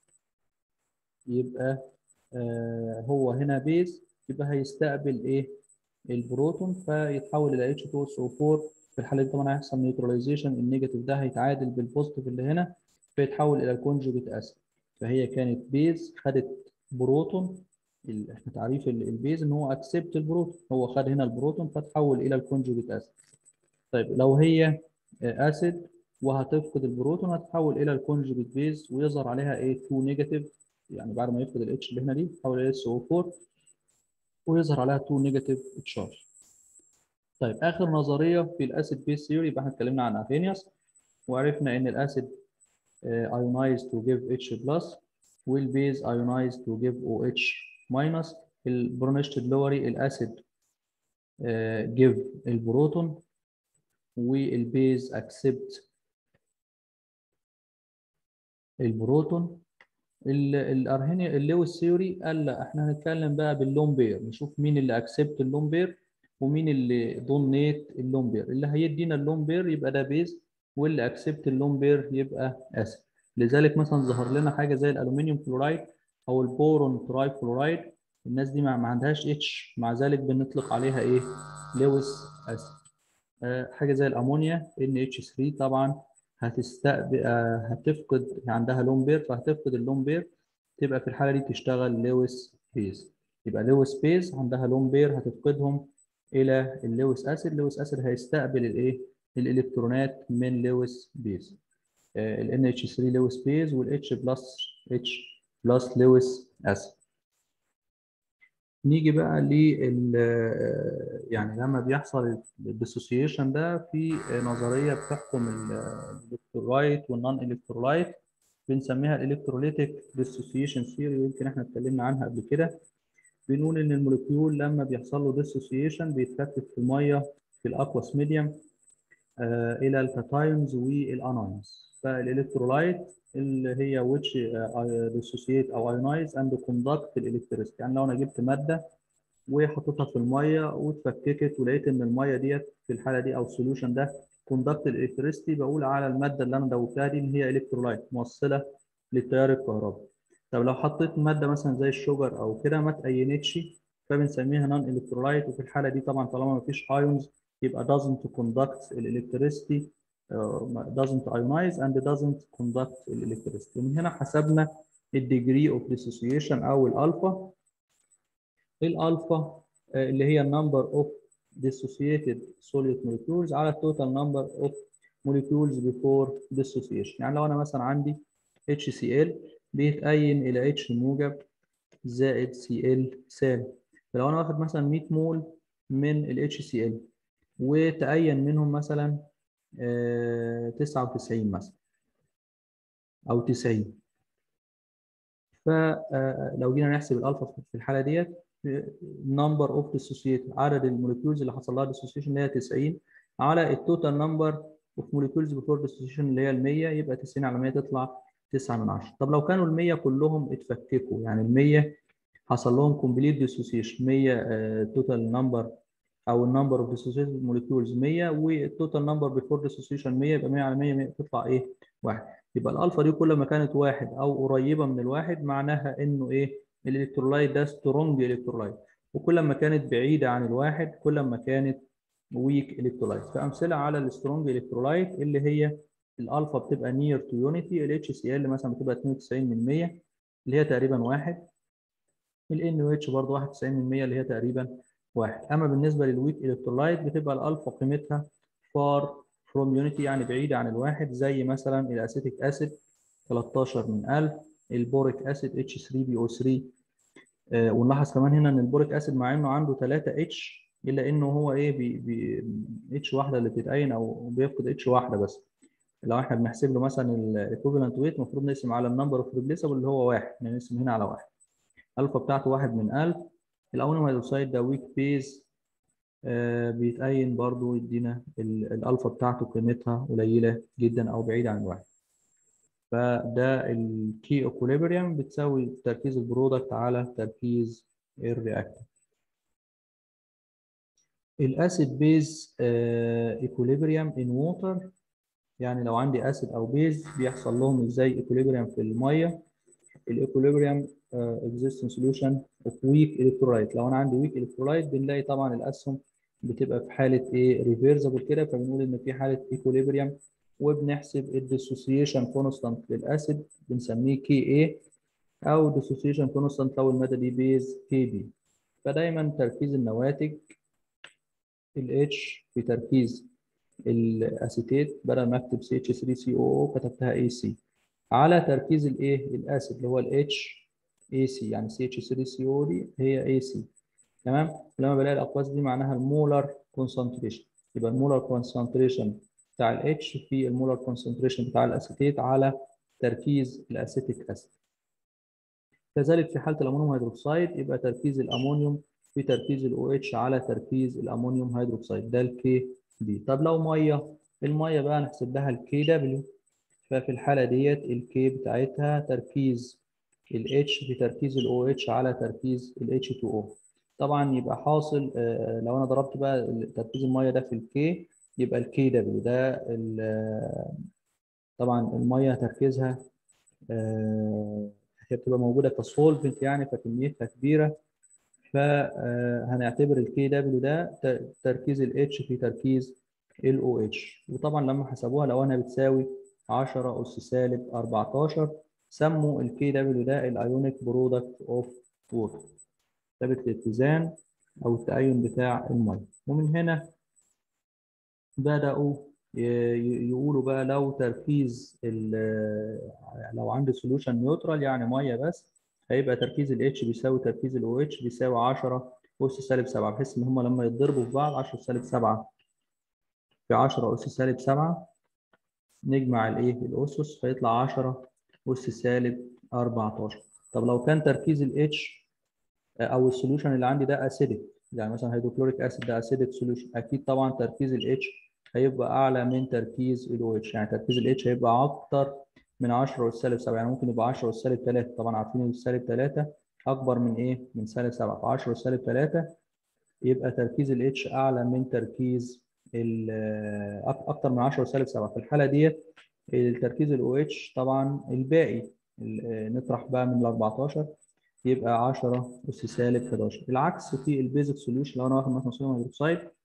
Speaker 1: يبقى هو هنا بيز، يبقى هيستقبل إيه؟ البروتون فيتحول إلى H2SO4. في الحالة دي طبعا هيحصل نيوتراليزيشن، النيجاتيف ده هيتعادل بالبوزيتيف اللي هنا فيتحول إلى الكونجوجيت أسيد. فهي كانت بيز خدت بروتون، احنا تعريف البيز ان هو اكسبت البروتون، هو خد هنا البروتون فتحول الى الكونجوجيت اسيد. طيب لو هي اسيد وهتفقد البروتون هتتحول الى الكونجوجيت بيز ويظهر عليها ايه؟ 2 نيجاتيف، يعني بعد ما يفقد الاتش اللي هنا دي تتحول الى SO4 ويظهر عليها 2 نيجاتيف تشارج. طيب اخر نظريه في الاسيد بيز ثيوري، يبقى احنا اتكلمنا عن افينيوس وعرفنا ان الاسيد ionize to give H plus والبيز ionize to give OH minus. البرونشتد لوري الاسيد give البروتون والبيز accept البروتون. الارهيني اللويس ثيوري قال لا احنا هنتكلم بقى باللون بير، نشوف مين اللي اكسبت اللون بير ومين اللي دونيت اللون بير. اللي هيدينا اللون بير يبقى ده بيز، واللي اكسبت اللون بير يبقى اسيد. لذلك مثلا ظهر لنا حاجه زي الالومنيوم كلورايد او البورون تراي كلورايد، الناس دي ما عندهاش اتش، مع ذلك بنطلق عليها ايه؟ لويس اسيد. حاجه زي الامونيا NH3 طبعا هتستقبل هتفقد، عندها لون بير فهتفقد اللون بير، تبقى في الحاله دي تشتغل لويس بيز. يبقى لويس بيز عندها لون بير هتفقدهم الى اللويس اسيد. لويس اسيد هيستقبل الايه؟ الالكترونات من لويس بيز. ال NH3 لويس بيز وال H بلس لويس اسيد. نيجي بقى لل يعني لما بيحصل الديسوسيشن ده في نظريه بتحكم الالكترولايت والنون الكترولايت، بنسميها الالكتروليتيك ديسوسيشن ثيوري، ويمكن احنا اتكلمنا عنها قبل كده. بنقول ان الموليكيول لما بيحصل له ديسوسيشن بيتكتل في الميه في الاكواس ميديوم الى الكاتايونز والانايونز. فالالكترولايت اللي هي which dissociate او ionize and conduct electricity، يعني لو انا جبت ماده وحطيتها في الميه واتفككت ولقيت ان الميه ديت في الحاله دي او السوليوشن ده كوندكت الالكتريستي، بقول على الماده اللي انا دوبتها دي ان هي الكترولايت موصله للتيار الكهربي. طب لو حطيت ماده مثلا زي الشوجر او كده ما تأينتش فبنسميها نون الكترولايت، وفي الحاله دي طبعا طالما ما فيش ايونز يبقى doesn't conduct الالكتريستي doesn't ionize and doesn't conduct electricity. ومن هنا حسبنا الديجري اوف ديسوسيشن او الالفا. الالفا اللي هي النمبر اوف dissociated solute molecules على التوتال نمبر اوف molecules before dissociation. يعني لو انا مثلا عندي HCl بيتأين الى H موجب زائد Cl سالب. فلو انا واخد مثلا 100 مول من ال HCl وتأين منهم مثلا 99 مثلا او 90، فلو جينا نحسب الالفا في الحاله ديت نمبر اوف ديسوسييت، عدد الموليكيولز اللي حصل لها ديسوسيشن اللي هي 90 على التوتال نمبر اوف موليكيولز بيفور ديسوسيشن اللي هي ال 100، يبقى 90 على 100 تطلع 9 من 10. طب لو كانوا ال 100 كلهم اتفككوا، يعني ال 100 حصل لهم كومبليت ديسوسيشن، 100 توتال نمبر او النمبر اوف ديسوسييتد موليكيولز 100 والتوتال نمبر بيفور ديسوسيشن 100، يبقى 100 على 100 تطلع ايه؟ 1. يبقى الالفا دي كل ما كانت واحد او قريبه من الواحد معناها انه ايه؟ الالكترولايت ده سترونج الكترولايت، وكل ما كانت بعيده عن الواحد كل ما كانت ويك الكترولايت. فامثله على السترونج الكترولايت اللي هي الالفا بتبقى نير تو يونيتي، الاتش سي ال مثلا بتبقى 92 من 100 اللي هي تقريبا 1، الان او اتش برضه 91 من 100 اللي هي تقريبا 1. اما بالنسبه للويك الكترولايت بتبقى الالفا قيمتها فار فروم يونيتي، يعني بعيده عن الواحد، زي مثلا الاسيتيك اسيد 13 من 1000، البوريك اسيد H3PO3. ونلاحظ كمان هنا ان البوريك اسيد مع انه عنده 3 اتش الا انه هو ايه اتش واحده اللي بتتأين او بيفقد اتش واحده بس. لو احنا بنحسب له مثلا الايكوفالنت ويت المفروض نقسم على النمبر اوف ريبليسبل اللي هو 1، يعني نقسم هنا على 1. الفا بتاعته 1 من 1000. الامونيوم هيدروكسيد ده ويك بيز بيتأين برضو يدينا الالفا بتاعته قيمتها قليله جدا او بعيده عن الواحد. فده الكي اكوليبريم بتساوي تركيز البرودكت على تركيز الرياكتنت. الاسيد بيز ايكوليبريم ان ووتر، يعني لو عندي اسيد او بيز بيحصل لهم ازاي ايكوليبريم في الميه. الايكوليبريم اكزيست سوليوشن اوف ويك الكترولايت. لو انا عندي ويك الكترولايت بنلاقي طبعا الاسهم بتبقى في حاله ايه؟ ريفيرسبل كده، فبنقول ان في حاله ايكوليبريم، وبنحسب الديسوسيشن كونستانت للاسيد بنسميه كي اي، او ديسوسيشن كونستانت لو الماده دي بيز كي بي. فدايما تركيز النواتج الاتش في تركيز الاسيتيت بدل ما اكتب CH3COO كتبتها AC على تركيز الايه؟ الاسيد اللي هو الاتش AC، يعني CH3CO دي هي AC. تمام؟ لما بلاقي الاقواس دي معناها المولر كونسنتريشن، يبقى المولر كونسنتريشن بتاع الاتش في المولر كونسنتريشن بتاع الاسيتيت على تركيز الاسيتيك اسيد. كذلك في حاله الامونيوم هيدروكسيد يبقى تركيز الامونيوم في تركيز الاو اتش على تركيز الامونيوم هيدروكسيد، ده الكي دي. طب لو ميه، الميه بقى نحسب لها الكي دبليو. ففي الحاله ديت الكي بتاعتها تركيز الاتش في تركيز الاو اتش على تركيز الاتش 2 او. طبعا يبقى حاصل لو انا ضربت بقى تركيز الميه ده في الكي يبقى الكي دبليو ده طبعا الميه تركيزها هي بتبقى موجوده كسولفنت يعني فكميتها كبيره، فهنعتبر الكي دبليو ده تركيز الاتش في تركيز الاو اتش. وطبعا لما حسبوها لو انها بتساوي 10 اس سالب 14، سموا الكي دبليو ده الايونيك برودكت اوف ووتر، ثابت الاتزان او التأين بتاع الميه. ومن هنا بدأوا يقولوا بقى لو تركيز لو عندي سوليوشن نيوترال يعني ميه بس، هيبقى تركيز ال H بيساوي تركيز ال OH بيساوي 10 أس سالب 7، بحيث إن هما لما يتضربوا في بعض 10 سالب 7 في 10 أس سالب 7 نجمع الإيه؟ الأسس فيطلع 10 أس سالب 14. طب لو كان تركيز ال H أو السوليوشن اللي عندي ده أسيدك، يعني مثلا هيدروكلوريك أسيد ده أسيدك سوليوشن، أكيد طبعا تركيز ال H هيبقى أعلى من تركيز ال OH، يعني تركيز ال H هيبقى أكتر من 10 أس سالب 7، يعني ممكن يبقى 10 أس سالب 3. طبعا عارفين ان سالب 3 اكبر من ايه؟ من سالب 7، ف 10 أس سالب 3 يبقى تركيز ال H اعلى من تركيز اكتر من 10 أس سالب 7. في الحاله ديت التركيز ال OH طبعا الباقي نطرح بقى من ال 14 يبقى 10 أس سالب 11. العكس في البيزك سوليوشن، لو انا واخد مثلا صوديوم هيدروكسيد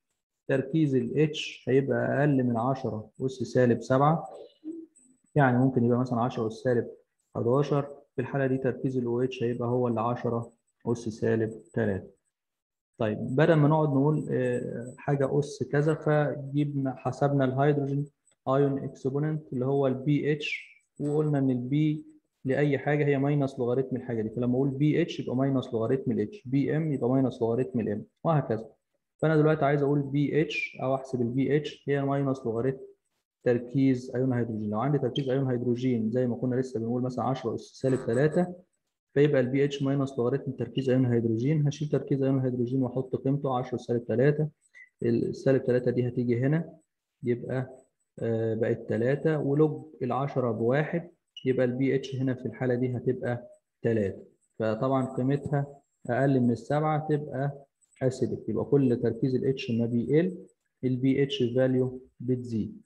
Speaker 1: تركيز ال H هيبقى أقل من 10 أس سالب 7، يعني ممكن يبقى مثلا 10 أس سالب 11. في الحالة دي تركيز ال OH هيبقى هو اللي 10 أس سالب 3. طيب بدل ما نقعد نقول حاجة أس كذا، فجبنا حسبنا الهيدروجين ايون اكسبوننت اللي هو البي اتش، وقلنا ان البي لاي حاجه هي ماينس لوغاريتم الحاجه دي، فلما اقول بي اتش يبقى ماينس لوغاريتم الاتش، بي ام يبقى ماينس لوغاريتم الام، وهكذا. فانا دلوقتي عايز اقول بي اتش او احسب البي اتش هي ماينس لوغاريتم تركيز ايون هيدروجين. لو عندي تركيز ايون هيدروجين زي ما كنا لسه بنقول مثلا 10 اس سالب 3، فيبقى البي اتش ماينس لوغاريتم تركيز ايون هيدروجين. هشيل تركيز ايون هيدروجين واحط قيمته 10 سالب 3، السالب 3 دي هتيجي هنا، يبقى بقت 3، ولوج ال10 بواحد، يبقى البي اتش هنا في الحاله دي هتبقى 3. فطبعا قيمتها اقل من السبعه تبقى اسيدك، يبقى كل تركيز الاتش ما بيقل البي اتش فاليو بتزيد.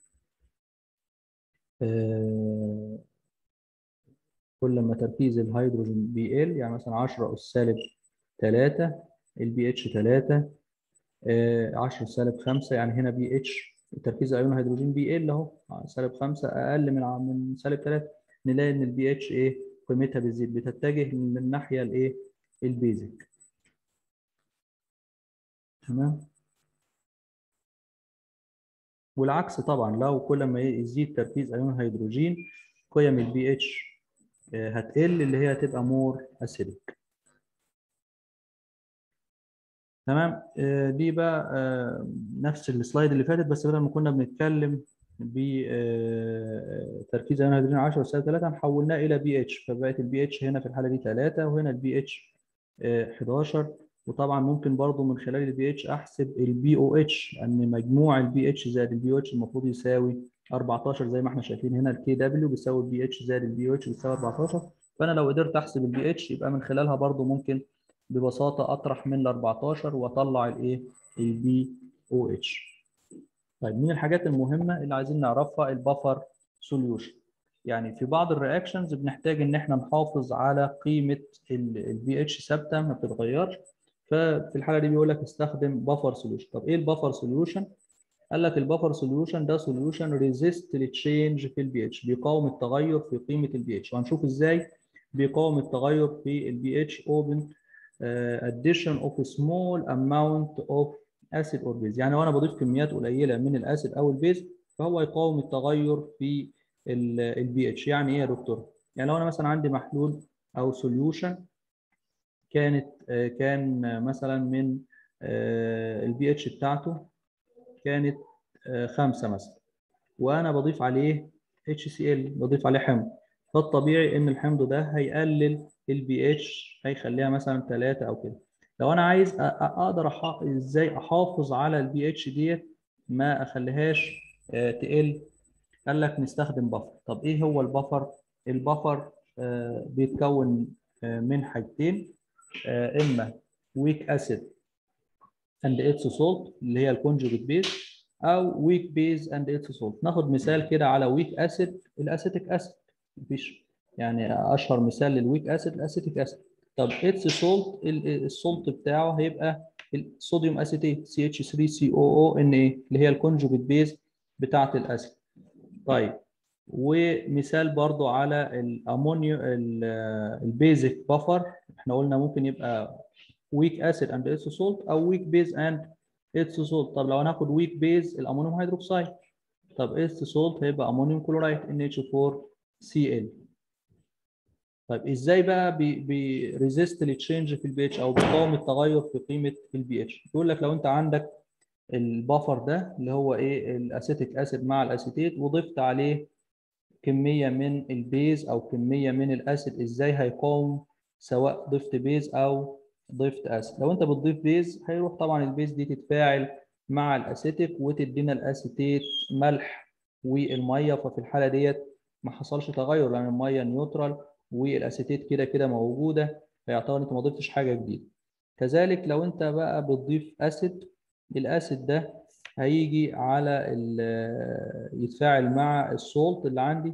Speaker 1: كل ما تركيز الهيدروجين بيقل، يعني مثلا 10 اس سالب 3 البي اتش 3، 10 سالب 5 يعني هنا بي اتش تركيز ايون هيدروجين بيقل اهو، سالب 5 اقل من سالب 3، نلاقي ان البي اتش ايه قيمتها بتزيد، بتتجه للناحيه الايه البيزك. تمام. والعكس طبعا، لو كل ما يزيد تركيز ايون هيدروجين قيم البي اتش هتقل، اللي هي هتبقى مور اسيدك. تمام. دي بقى نفس السلايد اللي فاتت، بس بدل ما كنا بنتكلم بتركيز ايون هيدروجين 10 سالب 3 حولناه الى بي اتش، فبقت البي اتش هنا في الحاله دي 3، وهنا البي اتش 11. وطبعا ممكن برضو من خلال البي اتش احسب البي او اتش، ان مجموع البي اتش زائد البي او اتش المفروض يساوي 14، زي ما احنا شايفين هنا الكي دبليو بيساوي البي اتش زائد البي او اتش بيساوي 14. فانا لو قدرت احسب البي اتش يبقى من خلالها برضو ممكن ببساطه اطرح من ال 14 واطلع الايه البي او اتش. طيب من الحاجات المهمه اللي عايزين نعرفها البفر سوليوشن. يعني في بعض الرياكشنز بنحتاج ان احنا نحافظ على قيمه البي اتش ثابته ما بتتغيرش، ففي الحاله دي بيقول لك استخدم بفر سوليوشن. طب ايه البفر سوليوشن؟ قال لك البفر سوليوشن ده سوليوشن ريزيست للتشينج في البي اتش، بيقاوم التغير في قيمه البي اتش، وهنشوف ازاي بيقاوم التغير في البي اتش اوبن addition of a small amount of acid or base. يعني وانا بضيف كميات قليله من الاسيد او البيز فهو يقاوم التغير في البي اتش. يعني ايه يا دكتور؟ يعني لو انا مثلا عندي محلول او سوليوشن كان مثلا من البي اتش بتاعته كانت 5 مثلا، وانا بضيف عليه HCl، بضيف عليه حمض، فالطبيعي ان الحمض ده هيقلل البي اتش، هيخليها مثلا 3 او كده. لو انا عايز اقدر ازاي احافظ على البي اتش ديت ما اخليهاش تقل؟ قال لك نستخدم بفر. طب ايه هو البفر؟ البفر بيتكون من حاجتين، اما ويك اسيد اند اتس سولت اللي هي الكونجوجيت بيز، او ويك بيز اند اتس سولت. ناخد مثال كده على ويك اسيد الاسيتيك اسيد، مفيش يعني اشهر مثال للويك اسيد الاسيتيك اسيد. طب اتس سولت السولت بتاعه هيبقى الصوديوم اسيتيت CH3COONA اللي هي الكونجوجيت بيز بتاعه الاسيد. طيب ومثال برضو على الامونيوم البيزك بفر، احنا قلنا ممكن يبقى ويك اسيد اند اتس سولت او ويك بيز اند اتس سولت. طب لو هناخد ويك بيز الامونيوم هيدروكسيد، طب اتس سولت هيبقى امونيوم كلورايد NH4Cl. طيب ازاي بقى بيريزيست للتشينج في البي اتش او بيقاوم التغير في قيمه البي اتش؟ بيقول لك لو انت عندك البفر ده اللي هو ايه الاسيتيك اسيد مع الاسيتيت وضفت عليه كميه من البيز او كميه من الاسيد، ازاي هيقاوم سواء ضفت بيز او ضفت اسيد؟ لو انت بتضيف بيز هيروح طبعا البيز دي تتفاعل مع الاسيتيك وتدينا الاسيتيت ملح والميه، ففي الحاله ديت ما حصلش تغير لان الميه نيوترال والاسيتيت كده كده موجوده، فيعتبر انت ما ضفتش حاجه جديده. كذلك لو انت بقى بتضيف اسيد، الاسيد ده هيجي على يتفاعل مع السولت اللي عندي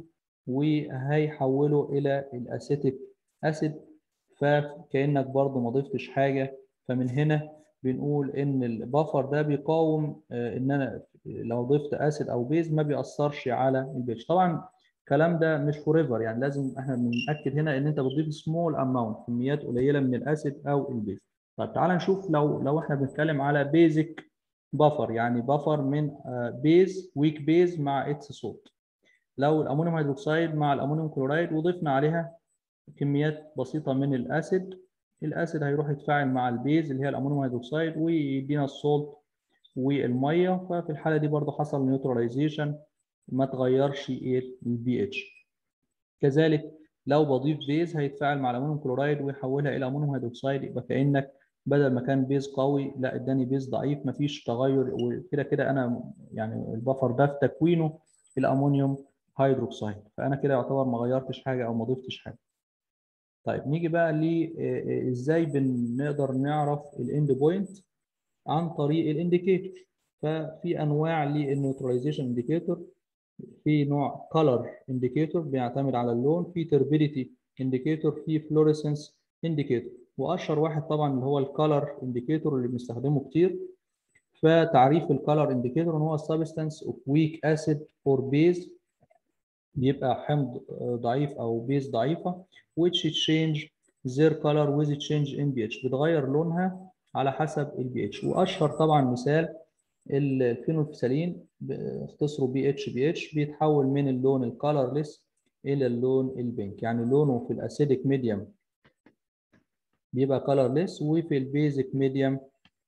Speaker 1: وهيحوله الى الاسيتيك اسيد، فكانك برضو ما ضفتش حاجه. فمن هنا بنقول ان البفر ده بيقاوم ان انا لو ضفت اسيد او بيز ما بيأثرش على البيتش. طبعا الكلام ده مش فور ايفر، يعني لازم احنا بنأكد هنا ان انت بتضيف سمول اماونت، كميات قليله من الاسيد او البيز. طب تعالى نشوف لو احنا بنتكلم على بيزك بفر، يعني بفر من بيز ويك بيز مع اتس صوت. لو الامونيوم هيدروكسيد مع الامونيوم كلورايد وضفنا عليها كميات بسيطه من الاسيد، الاسيد هيروح يتفاعل مع البيز اللي هي الامونيوم هيدروكسيد ويدينا الصولت والميه، ففي الحاله دي برضو حصل نيوتراليزيشن، ما تغيرش البي اتش. كذلك لو بضيف بيز هيتفاعل مع الامونيوم كلورايد ويحولها الى امونيوم هيدروكسيد، يبقى كانك بدل ما كان بيز قوي لا اداني بيز ضعيف، مفيش تغير، وكده كده انا يعني البفر ده في تكوينه الامونيوم هيدروكسيد، فانا كده يعتبر ما غيرتش حاجه او ما ضفتش حاجه. طيب نيجي بقى ل ازاي بنقدر نعرف الاند بوينت عن طريق الانديكيتور. ففي انواع للنيوتراليزيشن انديكيتور، في نوع كولر انديكيتور بيعتمد على اللون، في تربيديتي انديكيتور، في فلوريسنس انديكيتور. واشهر واحد طبعا اللي هو الكولر انديكيتور اللي بنستخدمه كتير. فتعريف الكولر انديكيتور ان هو substance of weak acid or base، بيبقى حمض ضعيف او بيز ضعيفه which change their color with change in pH، بتغير لونها على حسب البي اتش. واشهر طبعا مثال الفينولفثالين، اختصره بي اتش، بي اتش بيتحول من اللون الكالرلس الى اللون البينك، يعني لونه في الاسيديك ميديم بيبقى كالرلس وفي البيزك ميديم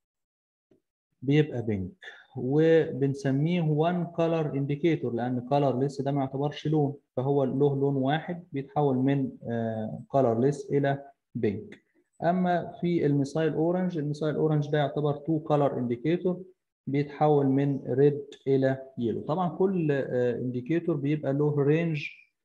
Speaker 1: بيبقى بينك. وبنسميه وان كولر انديكيتور لان كالرلس ده ما يعتبرش لون، فهو له لون واحد بيتحول من كالرلس الى بينك. اما في الميثايل اورنج، الميثايل اورنج ده يعتبر تو كولر انديكيتور، بيتحول من ريد الى يلو. طبعا كل انديكيتور بيبقى له رينج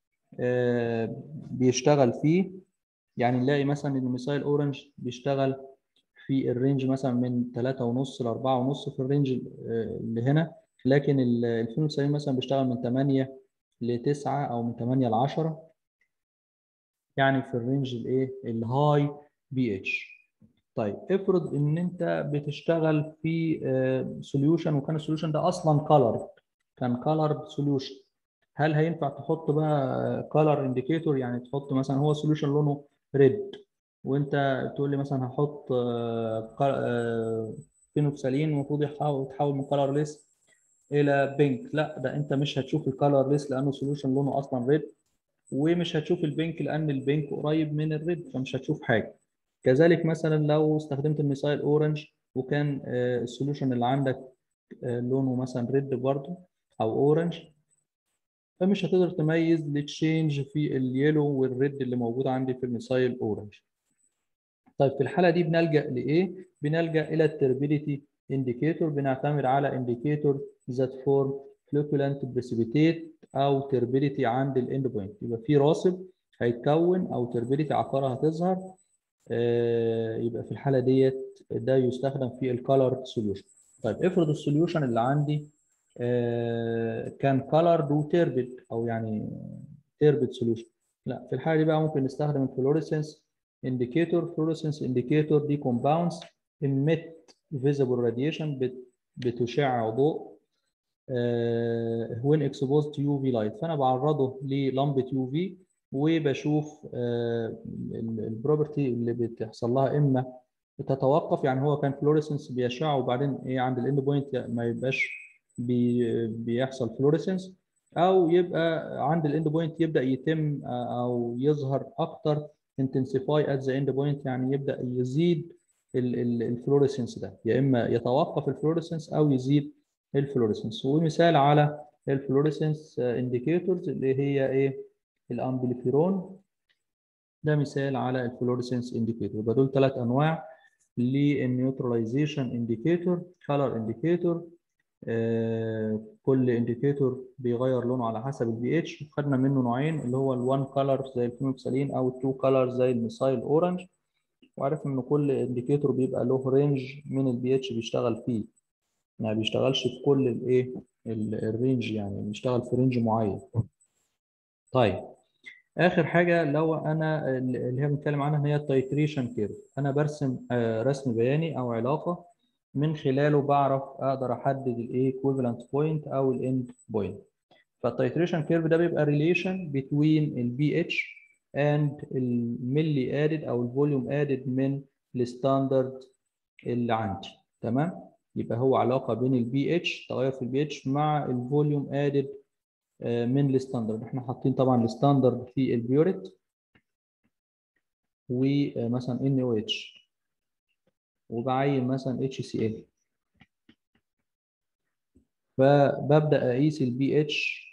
Speaker 1: بيشتغل فيه، يعني نلاقي مثلا ان الميثايل اورنج بيشتغل في الرينج مثلا من 3.5 ل 4.5 في الرينج اللي هنا، لكن الفينولفثالين مثلا بيشتغل من 8 ل 9 او من 8 ل 10، يعني في الرينج الايه الهاي بي اتش. طيب افرض ان انت بتشتغل في سوليوشن وكان السوليوشن ده اصلا كولر، كان كولر سوليوشن، هل هينفع تحط بقى كولر انديكيتور؟ يعني تحط مثلا هو سوليوشن لونه ريد وانت تقول لي مثلا هحط فينوكسالين المفروض يتحول من كولرليس الى بينك، لا ده انت مش هتشوف الكولرليس لانه سوليوشن لونه اصلا ريد، ومش هتشوف البينك لان البينك قريب من الريد فمش هتشوف حاجه. كذلك مثلا لو استخدمت الميثايل اورنج وكان السوليوشن اللي عندك لونه مثلا ريد برضه او اورنج، فمش هتقدر تميز التشينج في اليلو والريد اللي موجود عندي في الميثايل اورنج. طيب في الحاله دي بنلجا لايه؟ بنلجا الى التربيديتي انديكيتور، بنعتمد على انديكيتور ذات فورم فلوكولانت بريسيبيتيت او تربيديتي عند الاند بوينت، يبقى في راسب هيتكون او تربيديتي عقارة هتظهر، يبقى في الحاله ديت ده يستخدم في الكالر سوليوشن. طيب افرض السوليوشن اللي عندي كان كالرد وتربد او يعني تربد سوليوشن، لا في الحاله دي بقى ممكن نستخدم الفلوريسنس انديكيتور. فلوريسنس انديكيتور دي كومباوندز emit visible radiation، بتشع ضوء when exposed to UV light، فانا بعرضه للمبه UV وبشوف البروبرتي اللي بتحصل لها، اما بتتوقف، يعني هو كان فلوريسنس بيشع وبعدين ايه عند الاند بوينت ما يبقاش بيحصل فلوريسنس، او يبقى عند الاند بوينت يبدا يتم او يظهر اكتر intensify at the end point، يعني يبدا يزيد الفلوريسنس ده، يا اما يتوقف الفلوريسنس او يزيد الفلوريسنس. ومثال على الفلوريسنس انديكيتورز اللي هي ايه الامبليفيرون، ده مثال على الفلوريسنس انديكيتور. يبقى دول ثلاث انواع للنيوتراليزيشن انديكيتور. كولر انديكيتور، كل انديكيتور بيغير لونه على حسب البي اتش، خدنا منه نوعين اللي هو الوان كولر زي الفينوكسالين او التو كولر زي الميثايل اورنج، وعرفنا ان كل انديكيتور بيبقى له رينج من البي اتش بيشتغل فيه، ما بيشتغلش في كل الايه الرينج، يعني بيشتغل في رينج معين. طيب اخر حاجه لو انا اللي هي بنتكلم عنها هي التايتريشن كيرف، انا برسم رسم بياني او علاقه
Speaker 2: من خلاله بعرف اقدر احدد الايه equivalent point او الاند بوينت. فالتيتريشن كيرف ده بيبقى ريليشن بين البي اتش اند الملي ادد او الفوليوم ادد من الستاندرد اللي عندي. تمام، يبقى هو علاقه بين البي اتش، تغير في البي اتش مع الفوليوم ادد من الستاندرد. احنا حاطين طبعا الستاندرد في البيوريت ومثلا ان او اتش، وبعين مثلا اتش سي ال. فببدا اقيس البي اتش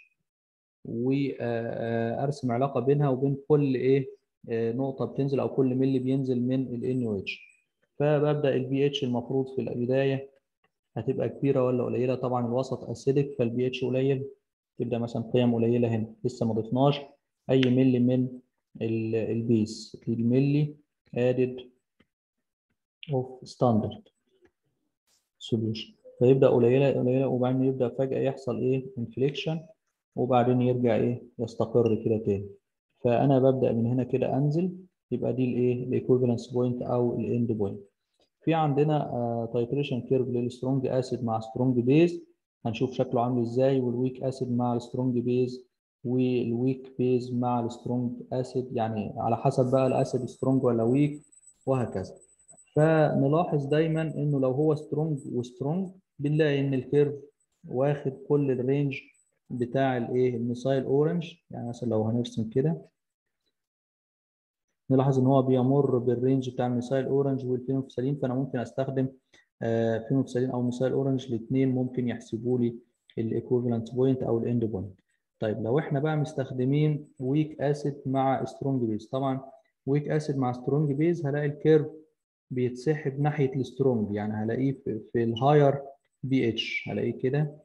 Speaker 2: وارسم علاقه بينها وبين كل ايه نقطه بتنزل او كل ملي بينزل من الان او اتش. فببدا البي اتش المفروض في البدايه هتبقى كبيره ولا قليله؟ طبعا الوسط اسيدك فالبي اتش قليل، تبدا مثلا قيم قليله هنا، لسه ما ضفناش اي ملي من البيس، الملي ادد اوف ستاندرد سوليوشن. فيبدا قليله قليله وبعدين يبدا فجاه يحصل ايه انفليكشن، وبعدين يرجع ايه يستقر كده تاني. فانا ببدا من هنا كده انزل، يبقى دي الايه الايكوفالنس بوينت او الاند بوينت. في عندنا تايتريشن كيرف للسترونج اسيد مع سترونج بيز، هنشوف شكله عامل ازاي، والويك اسيد مع السترونج بيز، والويك بيز مع السترونج اسيد، يعني على حسب بقى الاسيد سترونج ولا ويك وهكذا. فنلاحظ دايما انه لو هو سترونج وسترونج بنلاقي ان الكيرف واخد كل الرينج بتاع الايه الميثايل اورنج. يعني مثلا لو هنرسم كده نلاحظ ان هو بيمر بالرينج بتاع الميثايل اورنج والفينوكسالين. فانا ممكن استخدم فينوكسالين او ميثايل اورنج، الاثنين ممكن يحسبوا لي الايكوفالنت بوينت او الاند بوينت. طيب لو احنا بقى مستخدمين ويك اسيد مع سترونج بيز، طبعا ويك اسيد مع سترونج بيز هلاقي الكيرف بيتسحب ناحيه السترونج، يعني هلاقيه في الهاير بي اتش، هلاقيه كده.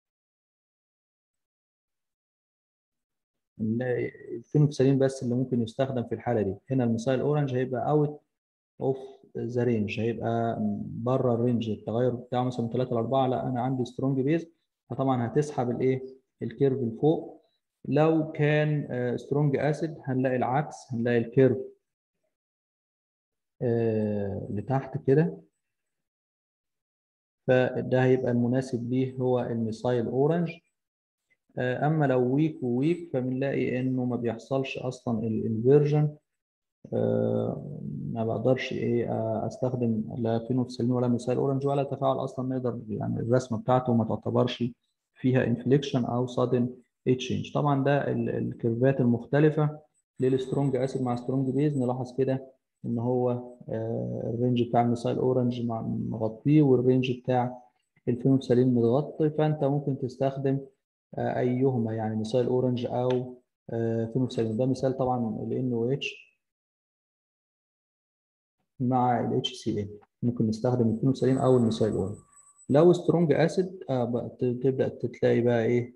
Speaker 2: نلاقي الفينوكسالين بس اللي ممكن يستخدم في الحاله دي. هنا الميثايل اورنج هيبقى اوت اوف ذا رينج، هيبقى بره الرينج، التغير بتاعه مثلا من 3 ل 4. لا انا عندي سترونج بيز، فطبعا هتسحب الايه الكيرف لفوق. لو كان سترونج اسيد هنلاقي العكس، هنلاقي الكيرف لتحت كده. فده هيبقى المناسب ليه هو الميثايل اورنج. اما لو ويك وويك فبنلاقي انه ما بيحصلش اصلا الانفيرجن. ما بقدرش ايه استخدم لا فينوكسالين ولا ميثايل اورنج ولا تفاعل اصلا نقدر، يعني الرسمه بتاعته ما تعتبرش فيها انفليكشن او sudden تشينج. طبعا ده الكيرفات المختلفه للسترونج اسيد مع سترونج بيز. نلاحظ كده ان هو الرينج بتاع الميثايل اورنج مغطيه والرينج بتاع الفينوكسالين متغطي. فانت ممكن تستخدم ايهما، يعني ميثايل اورنج او فينوكسالين. ده مثال طبعا ال NOH مع ال HCl، ممكن نستخدم الفينوكسالين او الميثايل اورنج. لو سترونج اسيد تبدا تلاقي بقى ايه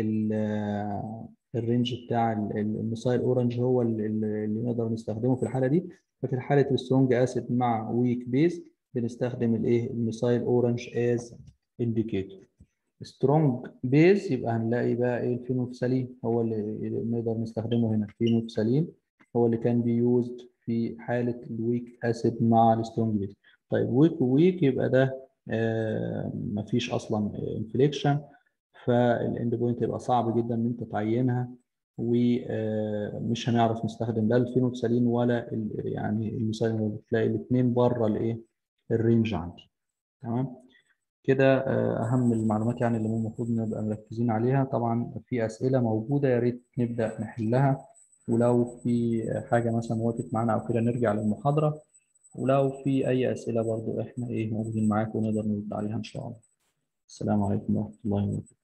Speaker 2: الرينج بتاع الميثايل اورنج هو اللي نقدر نستخدمه في الحاله دي. ففي حاله السترونج اسيد مع ويك بيز بنستخدم الايه الميثايل اورنج از انديكيتور. سترونج بيز يبقى هنلاقي بقى ايه الفينوكسالين هو اللي نقدر نستخدمه هنا. الفينوكسالين هو اللي كان بيوزد في حالة الويك اسيد مع السترونج بيز. طيب ويك وويك يبقى ده مفيش اصلا انفليكشن، فالاند بوينت يبقى صعب جدا ان انت تعينها، ومش هنعرف نستخدم لا الفينوكسالين ولا يعني الميثايل. بتلاقي الاثنين بره الايه الرينج عندي. تمام كده. أهم المعلومات يعني اللي المفروض نبقى مركزين عليها. طبعا في أسئلة موجودة يا ريت نبدأ نحلها، ولو في حاجة مثلا وقفت معانا أو كده نرجع للمحاضرة، ولو في أي أسئلة برضو إحنا موجودين معاكم ونقدر نرد عليها إن شاء الله. السلام عليكم ورحمة الله وبركاته.